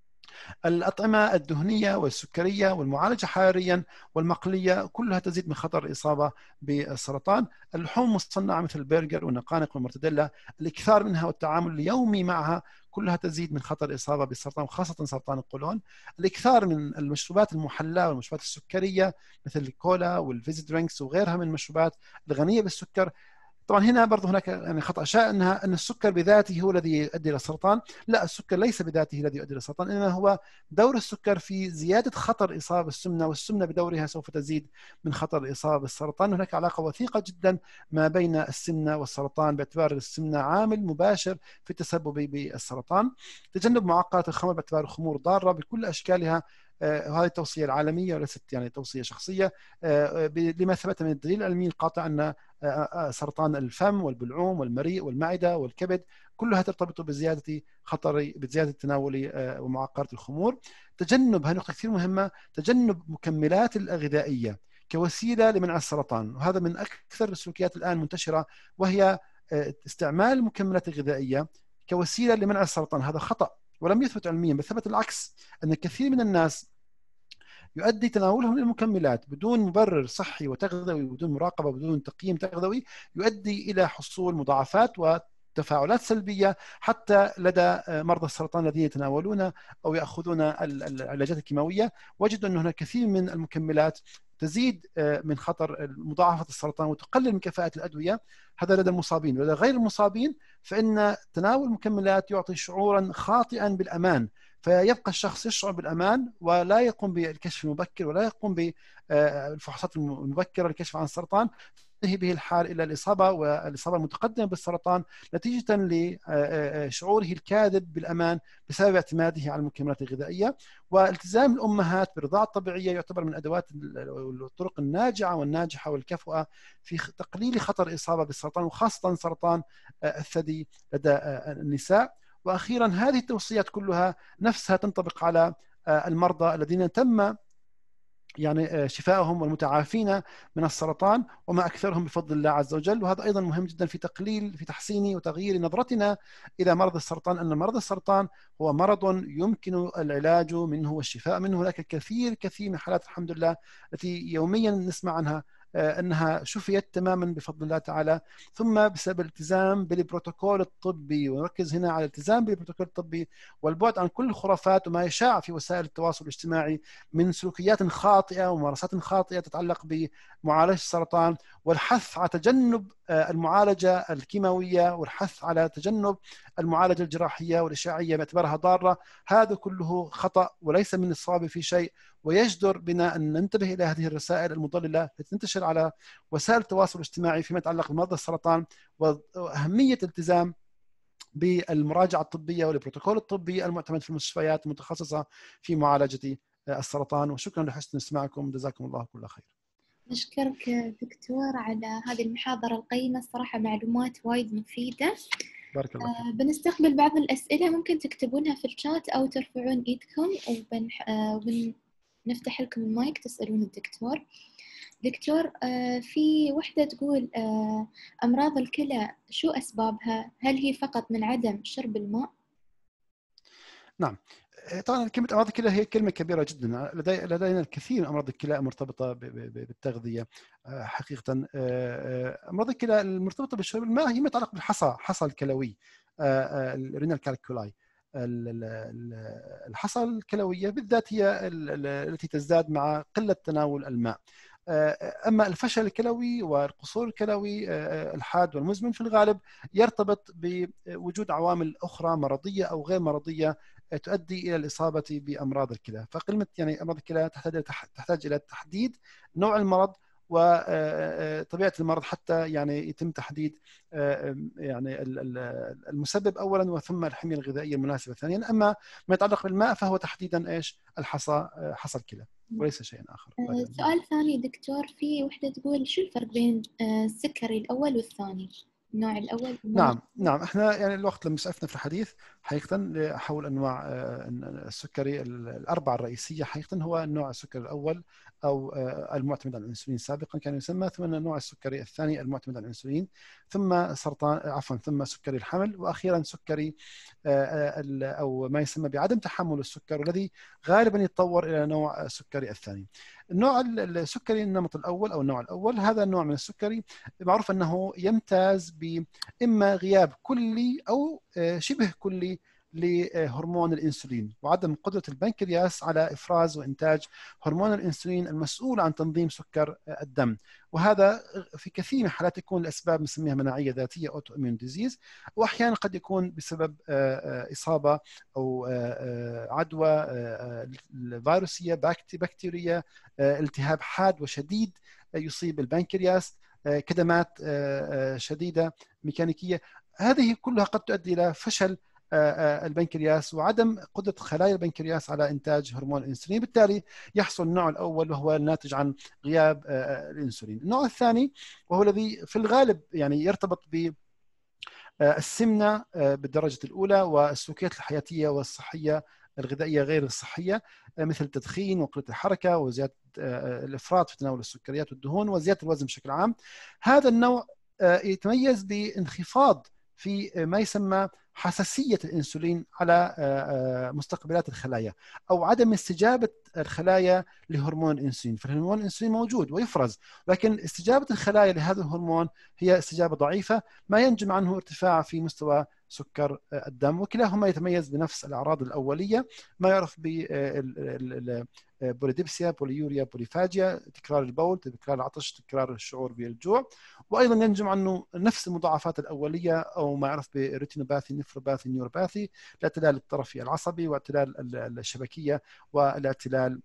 [SPEAKER 2] الأطعمة الدهنية والسكرية والمعالجة حراريا والمقلية كلها تزيد من خطر الإصابة بالسرطان. اللحوم المصنعة مثل البرجر والنقانق والمرتديلا الإكثار منها والتعامل اليومي معها كلها تزيد من خطر الإصابة بالسرطان وخاصة سرطان القولون. الإكثار من المشروبات المحلاة والمشروبات السكرية مثل الكولا والفيزي درينكس وغيرها من المشروبات الغنية بالسكر. طبعا هنا برضه هناك يعني خطأ شائع انها ان السكر بذاته هو الذي يؤدي الى السرطان. لا، السكر ليس بذاته الذي يؤدي الى السرطان، انما هو دور السكر في زياده خطر الاصابه بالسمنه، والسمنه بدورها سوف تزيد من خطر الاصابه بالسرطان. هناك علاقه وثيقه جدا ما بين السمنه والسرطان باعتبار السمنه عامل مباشر في التسبب بالسرطان. تجنب معقدات الخمر باعتبار الخمور ضاره بكل اشكالها، وهذه التوصية العالمية وليست يعني توصية شخصية، لما ثبت من الدليل العلمي القاطع أن سرطان الفم والبلعوم والمريء والمعدة والكبد كلها ترتبط بزيادة خطر بزيادة تناول ومعقدات الخمور. تجنب، هذه نقطة كثير مهمة، تجنب مكملات الغذائية كوسيلة لمنع السرطان، وهذا من أكثر السلوكيات الآن منتشرة، وهي استعمال المكملات الغذائية كوسيلة لمنع السرطان. هذا خطأ ولم يثبت علميا، بل ثبت العكس، أن الكثير من الناس يؤدي تناولهم للمكملات بدون مبرر صحي وتغذوي وبدون مراقبة وبدون تقييم تغذوي يؤدي إلى حصول مضاعفات وتفاعلات سلبية حتى لدى مرضى السرطان الذين يتناولون أو يأخذون العلاجات الكيماوية. وجدوا أن هناك كثير من المكملات تزيد من خطر مضاعفة السرطان وتقلل من كفاءة الأدوية، هذا لدى المصابين. ولدى غير المصابين فإن تناول المكملات يعطي شعورا خاطئا بالأمان، فيبقى الشخص يشعر بالأمان ولا يقوم بالكشف المبكر ولا يقوم بالفحوصات المبكرة للكشف عن السرطان، تنتهي به الحال إلى الإصابة والإصابة المتقدمة بالسرطان نتيجة لشعوره الكاذب بالأمان بسبب اعتماده على المكملات الغذائية. والتزام الأمهات بالرضاعة الطبيعية يعتبر من أدوات الطرق الناجعة والناجحة والكفؤة في تقليل خطر الإصابة بالسرطان، وخاصة سرطان الثدي لدى النساء. وأخيرا هذه التوصيات كلها نفسها تنطبق على المرضى الذين تم يعني شفائهم والمتعافين من السرطان وما أكثرهم بفضل الله عز وجل. وهذا أيضا مهم جدا في تقليل في تحسين وتغيير نظرتنا إلى مرض السرطان، أن مرض السرطان هو مرض يمكن العلاج منه والشفاء منه. هناك كثير كثير من حالات الحمد لله التي يوميا نسمع عنها أنها شفيت تماما بفضل الله تعالى، ثم بسبب الالتزام بالبروتوكول الطبي. ونركز هنا على الالتزام بالبروتوكول الطبي والبعد عن كل الخرافات وما يشاع في وسائل التواصل الاجتماعي من سلوكيات خاطئة وممارسات خاطئة تتعلق بمعالجة السرطان، والحث على تجنب المعالجة الكيماوية والحث على تجنب المعالجة الجراحية والإشعاعية باعتبارها ضارة. هذا كله خطأ وليس من الصواب في شيء، ويجدر بنا أن ننتبه إلى هذه الرسائل المضللة التي تنتشر على وسائل التواصل الاجتماعي فيما يتعلق بمرضى السرطان، وأهمية الالتزام بالمراجعة الطبية والبروتوكول الطبي المعتمد في المستشفيات المتخصصة في معالجة السرطان. وشكرا لحسن استماعكم، جزاكم الله كل خير.
[SPEAKER 1] نشكرك دكتور على هذه المحاضرة القيمة، الصراحة معلومات وايد مفيدة.
[SPEAKER 2] بارك الله فيك.
[SPEAKER 1] آه بنستقبل بعض الأسئلة، ممكن تكتبونها في الشات أو ترفعون إيدكم وبنفتح آه لكم المايك تسألون الدكتور. دكتور آه في وحدة تقول آه أمراض الكلى شو أسبابها؟ هل هي فقط من عدم شرب الماء؟
[SPEAKER 2] نعم، طبعا كلمة أمراض الكلى هي كلمة كبيرة جدا. لدي لدينا الكثير من أمراض الكلى مرتبطة بالتغذية. حقيقة أمراض الكلى المرتبطة بشرب الماء هي متعلقة بالحصى، حصى الكلوي، الرينال كالكولاي. الحصى الكلوية بالذات هي التي تزداد مع قلة تناول الماء. أما الفشل الكلوي والقصور الكلوي الحاد والمزمن في الغالب يرتبط بوجود عوامل أخرى مرضية أو غير مرضية تؤدي إلى الإصابة بأمراض الكلى. فكلمة يعني أمراض الكلى تحتاج تحتاج إلى تحديد نوع المرض وطبيعة المرض حتى يعني يتم تحديد يعني المسبب أولا وثم الحمية الغذائية المناسبة ثانيا. أما ما يتعلق بالماء فهو تحديدا إيش؟ الحصى، حصى الكلى وليس شيء آخر.
[SPEAKER 1] سؤال ثاني دكتور، في وحدة تقول شو الفرق بين السكري الأول والثاني؟ النوع الأول.
[SPEAKER 2] نعم نعم احنا يعني الوقت لما سعفنا في الحديث حقيقة حول أنواع السكري الأربعة الرئيسية. حقيقة هو النوع السكري الأول أو المعتمد على الأنسولين سابقا كان يسمى، ثم النوع السكري الثاني المعتمد على الأنسولين، ثم سرطان عفوا ثم سكري الحمل، وأخيرا سكري أو ما يسمى بعدم تحمل السكر، والذي غالبا يتطور إلى نوع السكري الثاني. النوع السكري النمط الأول أو النوع الأول، هذا النوع من السكري معروف أنه يمتاز بإما غياب كلي أو شبه كلي لهرمون الإنسولين وعدم قدرة البنكرياس على إفراز وإنتاج هرمون الإنسولين المسؤول عن تنظيم سكر الدم. وهذا في كثير من الحالات يكون الأسباب نسميها مناعية ذاتية أوتو إميون ديزيز، وأحيانا قد يكون بسبب إصابة أو عدوى فيروسية بكتيرية، التهاب حاد وشديد يصيب البنكرياس، كدمات شديدة ميكانيكية. هذه كلها قد تؤدي إلى فشل البنكرياس وعدم قدرة خلايا البنكرياس على إنتاج هرمون الإنسولين، بالتالي يحصل النوع الأول وهو الناتج عن غياب الإنسولين. النوع الثاني وهو الذي في الغالب يعني يرتبط ب السمنة بالدرجة الأولى والسلوكيات الحياتية والصحية الغذائية غير الصحية مثل التدخين وقلة الحركة وزيادة الإفراط في تناول السكريات والدهون وزيادة الوزن بشكل عام. هذا النوع يتميز بانخفاض في ما يسمى حساسية الإنسولين على مستقبلات الخلايا أو عدم استجابة الخلايا لهرمون الإنسولين. فالهرمون الإنسولين موجود ويفرز، لكن استجابة الخلايا لهذا الهرمون هي استجابة ضعيفة، ما ينجم عنه ارتفاع في مستوى سكر الدم، وكلاهما يتميز بنفس الأعراض الأولية ما يعرف ببوليديبسيا، بوليوريا، بوليفاجيا، تكرار البول، تكرار العطش، تكرار الشعور بالجوع. وأيضا ينجم عنه نفس المضاعفات الأولية أو ما يعرف بريتينوباثي، نفروباثي، نيوروباثي، الاعتلال الطرفي العصبي واعتلال الشبكية والاعتلال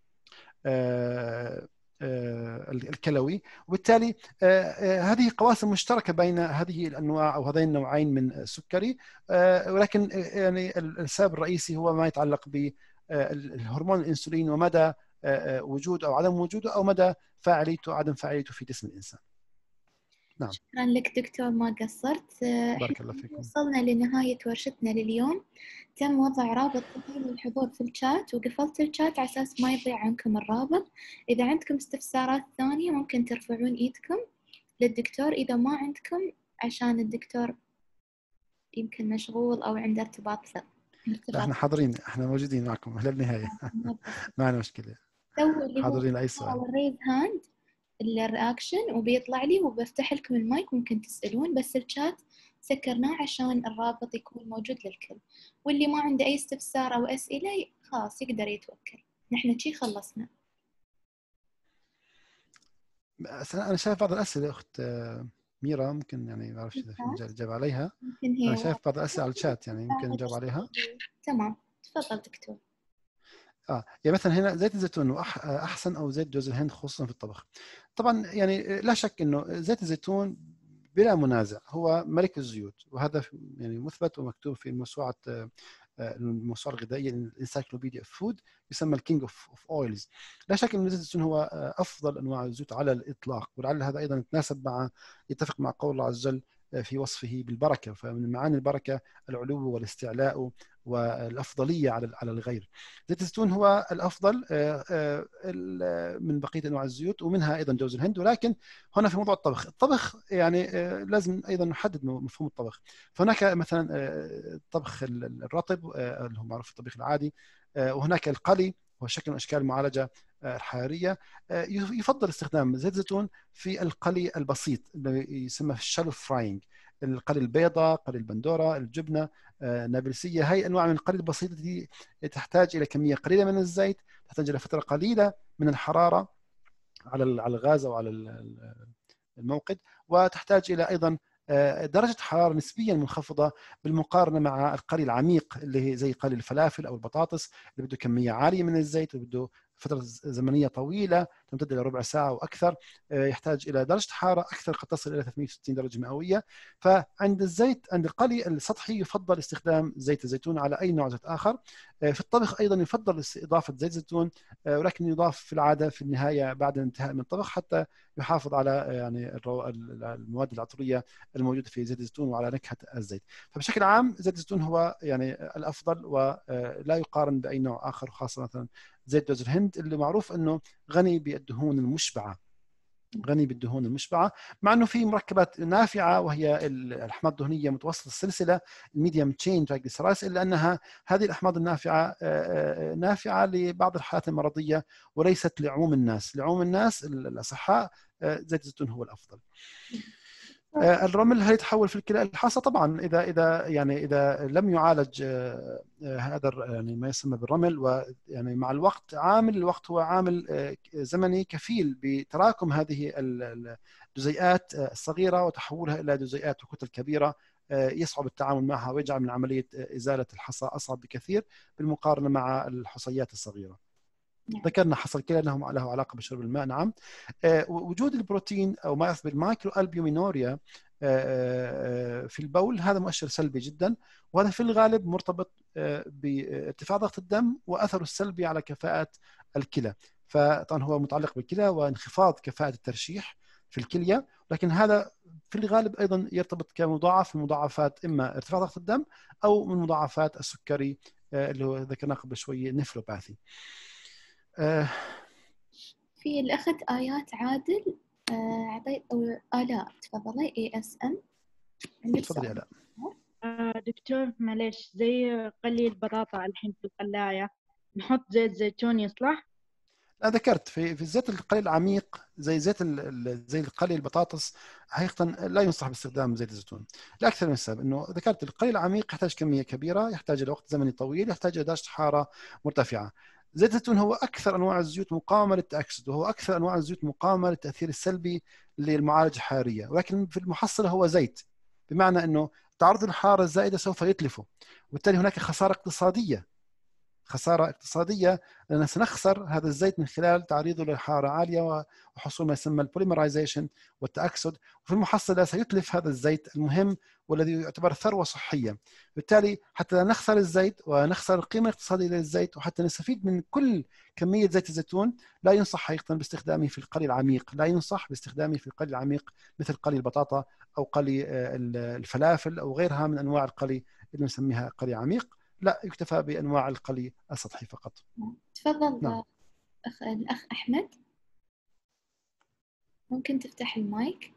[SPEAKER 2] الكلوي. وبالتالي هذه قواسم مشتركة بين هذه الأنواع أو هذين النوعين من السكري، ولكن يعني السبب الرئيسي هو ما يتعلق بالهرمون الأنسولين ومدى وجود أو عدم وجوده أو مدى فاعليته أو عدم فاعليته في جسم الإنسان. نعم.
[SPEAKER 1] شكرا لك دكتور، ما قصرت.
[SPEAKER 2] بارك الله فيكم.
[SPEAKER 1] وصلنا لنهاية ورشتنا لليوم. تم وضع رابط تفعيل الحضور في الشات، وقفلت الشات على أساس ما يضيع عنكم الرابط. إذا عندكم استفسارات ثانية ممكن ترفعون إيدكم للدكتور، إذا ما عندكم عشان الدكتور يمكن مشغول أو عنده ارتباط ثاني.
[SPEAKER 2] لا احنا حاضرين، احنا موجودين معكم للنهاية. ما عندنا مشكلة، حاضرين أي سؤال.
[SPEAKER 1] الريز هاند الرياكشن وبيطلع لي وبفتح لكم المايك، ممكن تسألون، بس الشات سكرناه عشان الرابط يكون موجود للكل. واللي ما عنده أي استفسار أو أسئلة خلاص يقدر يتوكل. نحن شي خلصنا.
[SPEAKER 2] أنا شايف بعض الأسئلة أخت ميرا، ممكن يعني ما أعرفش إذا في مجال الإجابة عليها. أنا شايف بعض الأسئلة على الشات، يعني ممكن نجاوب عليها.
[SPEAKER 1] تمام، تفضل دكتور.
[SPEAKER 2] اه يعني مثلا هنا زيت الزيتون احسن او زيت جوز الهند خصوصا في الطبخ؟ طبعا يعني لا شك انه زيت الزيتون بلا منازع هو ملك الزيوت، وهذا يعني مثبت ومكتوب في موسوعه الموسوعه الغذائيه الانسايكلوبيديا اوف فود، يسمى الكينج اوف اويلز. لا شك ان زيت الزيتون هو افضل انواع الزيوت على الاطلاق، ولعل هذا ايضا يتناسب مع يتفق مع قول الله عز وجل في وصفه بالبركه، فمن معاني البركه العلو والاستعلاء والافضليه على على الغير. زيت الزيتون هو الافضل من بقيه انواع الزيوت، ومنها ايضا جوز الهند. ولكن هنا في موضوع الطبخ، الطبخ يعني لازم ايضا نحدد مفهوم الطبخ. فهناك مثلا الطبخ الرطب اللي هو معروف الطبيخ العادي، وهناك القلي هو شكل من اشكال المعالجه الحراريه. يفضل استخدام زيت الزيتون في القلي البسيط اللي يسمى الشالو فراينج، القلي البيضاء، قلي البندوره، الجبنه نابلسيه. هاي انواع من القلي البسيطه دي تحتاج الى كميه قليله من الزيت، تحتاج الى فتره قليله من الحراره على على الغاز او على الموقد، وتحتاج الى ايضا درجة حرارة نسبيا منخفضة بالمقارنة مع القلي العميق اللي هي زي قلي الفلافل أو البطاطس اللي بده كمية عالية من الزيت وبده فترة زمنية طويلة تمتد إلى ربع ساعة وأكثر، يحتاج إلى درجة حرارة أكثر قد تصل إلى ثلاثمئة وستين درجة مئوية. فعند الزيت عند القلي السطحي يفضل استخدام زيت الزيتون على أي نوع زيت آخر. في الطبخ أيضا يفضل إضافة زيت زيتون، ولكن يضاف في العادة في النهاية بعد الانتهاء من الطبخ حتى يحافظ على يعني المواد العطرية الموجودة في زيت الزيتون وعلى نكهة الزيت. فبشكل عام زيت الزيتون هو يعني الأفضل ولا يقارن بأي نوع آخر، خاصة مثلا زيت جوز الهند اللي معروف أنه غني بالدهون المشبعة، غني بالدهون المشبعة، مع أنه في مركبات نافعة وهي الأحماض الدهنية متوسط السلسلة الميديوم تشين ترايجليسيرايدز، إلا أنها هذه الأحماض النافعة نافعة لبعض الحالات المرضية وليست لعموم الناس. لعموم الناس الأصحاء زيت الزيتون هو الأفضل. الرمل هل يتحول في الكلى الحصى؟ طبعا اذا اذا يعني اذا لم يعالج هذا يعني ما يسمى بالرمل، ويعني مع الوقت عامل الوقت هو عامل زمني كفيل بتراكم هذه الجزيئات الصغيره وتحولها الى جزيئات وكتل كبيره يصعب التعامل معها ويجعل من عمليه ازاله الحصى اصعب بكثير بالمقارنه مع الحصيات الصغيره. ذكرنا حصى الكلى له له علاقه بشرب الماء. نعم. وجود البروتين او ما يعرف بالمايكرو البيومينوريا في البول هذا مؤشر سلبي جدا، وهذا في الغالب مرتبط بارتفاع ضغط الدم واثره السلبي على كفاءه الكلى. فطبعا هو متعلق بالكلى وانخفاض كفاءه الترشيح في الكليه، لكن هذا في الغالب ايضا يرتبط كمضاعف من مضاعفات اما ارتفاع ضغط الدم او من مضاعفات السكري اللي هو ذكرناه قبل شويه نفروباثي.
[SPEAKER 1] في الأخت آيات عادل عطيت أو آلاء، تفضلي. اي اس ام.
[SPEAKER 2] تفضلي آلاء.
[SPEAKER 3] دكتور معلش، زي قلي البطاطا الحين في القلاية نحط زيت زيتون يصلح؟
[SPEAKER 2] لا ذكرت في في الزيت القلي العميق زي زيت ال- زي القلي البطاطس حقيقة لا ينصح باستخدام زيت الزيتون لأكثر من سبب. إنه ذكرت القلي العميق يحتاج كمية كبيرة، يحتاج إلى وقت زمني طويل، يحتاج إلى درجة حرارة مرتفعة. زيت الزيتون هو أكثر أنواع الزيوت مقاومة للتأكسد، وهو أكثر أنواع الزيوت مقاومة للتأثير السلبي للمعالجة الحرارية، ولكن في المحصلة هو زيت، بمعنى أنه تعرض الحرارة الزائدة سوف يتلفه، وبالتالي هناك خسارة اقتصادية خسارة اقتصادية، لأننا سنخسر هذا الزيت من خلال تعريضه لحرارة عالية وحصول ما يسمى البوليمرايزيشن والتأكسد، وفي المحصلة سيتلف هذا الزيت المهم والذي يعتبر ثروة صحية. بالتالي حتى لا نخسر الزيت ونخسر القيمة الاقتصادية للزيت، وحتى نستفيد من كل كمية زيت الزيتون، لا ينصح حقيقة باستخدامه في القلي العميق، لا ينصح باستخدامه في القلي العميق مثل قلي البطاطا أو قلي الفلافل أو غيرها من أنواع القلي اللي نسميها قلي عميق. لا، يكتفى بأنواع القلي السطحي فقط.
[SPEAKER 1] تفضل.
[SPEAKER 2] نعم.
[SPEAKER 1] أخ... الأخ أحمد، ممكن تفتح المايك؟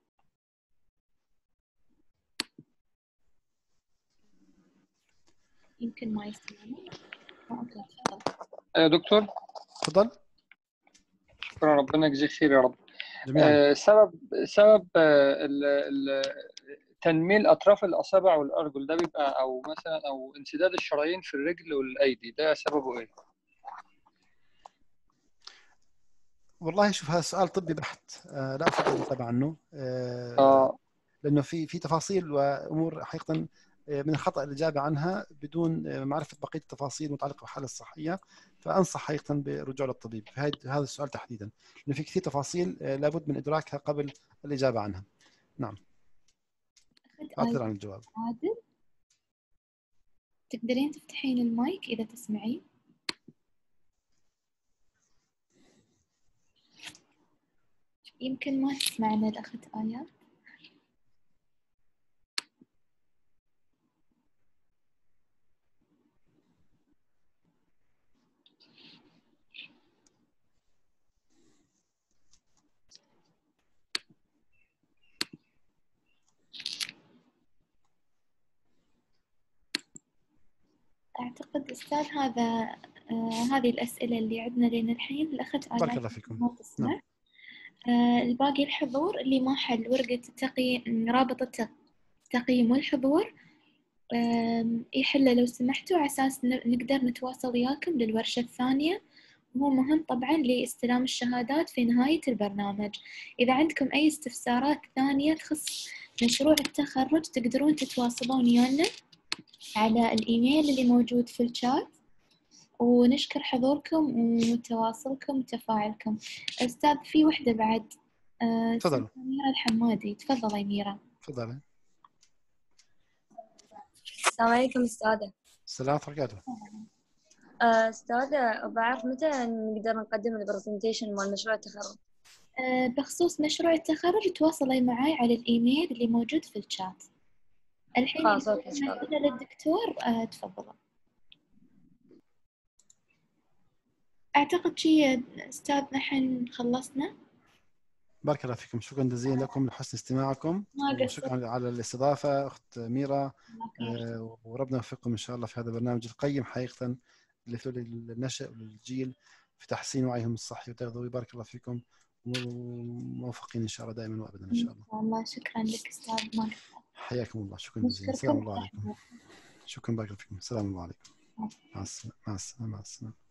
[SPEAKER 1] يمكن ما يسمعني. أوكي تفضل.
[SPEAKER 4] يا دكتور.
[SPEAKER 2] تفضل.
[SPEAKER 4] شكرا، ربنا يجزيك خير يا رب.
[SPEAKER 2] جميعا.
[SPEAKER 4] آه سبب سبب آه ال- ال- تنميل أطراف الأصابع والأرجل ده بيبقى، أو مثلا أو انسداد الشرايين في الرجل والأيدي، ده سببه إيه؟
[SPEAKER 2] والله شوف، هذا سؤال طبي بحت، آه لا أستطيع الإجابة عنه، آه
[SPEAKER 4] آه
[SPEAKER 2] لأنه في في تفاصيل وأمور حقيقة من الخطأ الإجابة عنها بدون معرفة بقية التفاصيل المتعلقة بالحالة الصحية، فأنصح حقيقة بالرجوع للطبيب في هذا السؤال تحديدا، لأنه في كثير تفاصيل لابد من إدراكها قبل الإجابة عنها. نعم. أعتذر عن الجواب.
[SPEAKER 1] عادل، تقدرين تفتحين المايك إذا تسمعين؟ يمكن ما تسمعنا الأخت آيات. أعتقد أستاذ هذا آه هذه الأسئلة اللي عندنا لين الحين. الأخت آيات
[SPEAKER 2] بارك الله فيكم.
[SPEAKER 1] ما تسمع.
[SPEAKER 2] نعم.
[SPEAKER 1] آه الباقي الحضور اللي ما حل ورقة التقييم، رابط التقييم والحضور، آه يحله لو سمحتوا، على أساس نقدر نتواصل وياكم للورشة الثانية. وهو مهم طبعا لاستلام الشهادات في نهاية البرنامج. إذا عندكم أي استفسارات ثانية تخص مشروع التخرج تقدرون تتواصلون ويانا على الإيميل اللي موجود في الشات. ونشكر حضوركم وتواصلكم وتفاعلكم. أستاذ في وحدة بعد، أه
[SPEAKER 2] تفضل.
[SPEAKER 1] أميرة الحمادي. تفضل أميرة.
[SPEAKER 2] تفضل.
[SPEAKER 5] السلام عليكم أستاذة.
[SPEAKER 2] السلام عليكم ورحمة
[SPEAKER 5] الله. أستاذة، بعرف متى نقدر نقدم البرزنتيشن مال مشروع التخرج؟
[SPEAKER 1] أه بخصوص مشروع التخرج تواصلي معي على الإيميل اللي موجود في الشات. الحين
[SPEAKER 5] خلاص أوكي.
[SPEAKER 1] نقول للدكتور أه تفضل. أعتقد شيء أستاذ نحن خلصنا.
[SPEAKER 2] بارك الله فيكم، شكرا جزيلا لكم لحسن استماعكم، وشكرا على الاستضافة أخت ميرا، آه وربنا يوفقكم إن شاء الله في هذا البرنامج القيم حقيقة للنشء وللجيل في تحسين وعيهم الصحي والتغذوي. بارك الله فيكم وموفقين إن شاء الله دائما وأبدا إن شاء الله.
[SPEAKER 1] الله شكرا لك أستاذ ماجد.
[SPEAKER 2] حياكم الله، شكرا جزيلا. السلام عليكم. شكرا، بارك الله فيكم. السلام عليكم. مع السلامة. مع السلامة. مع السلامة.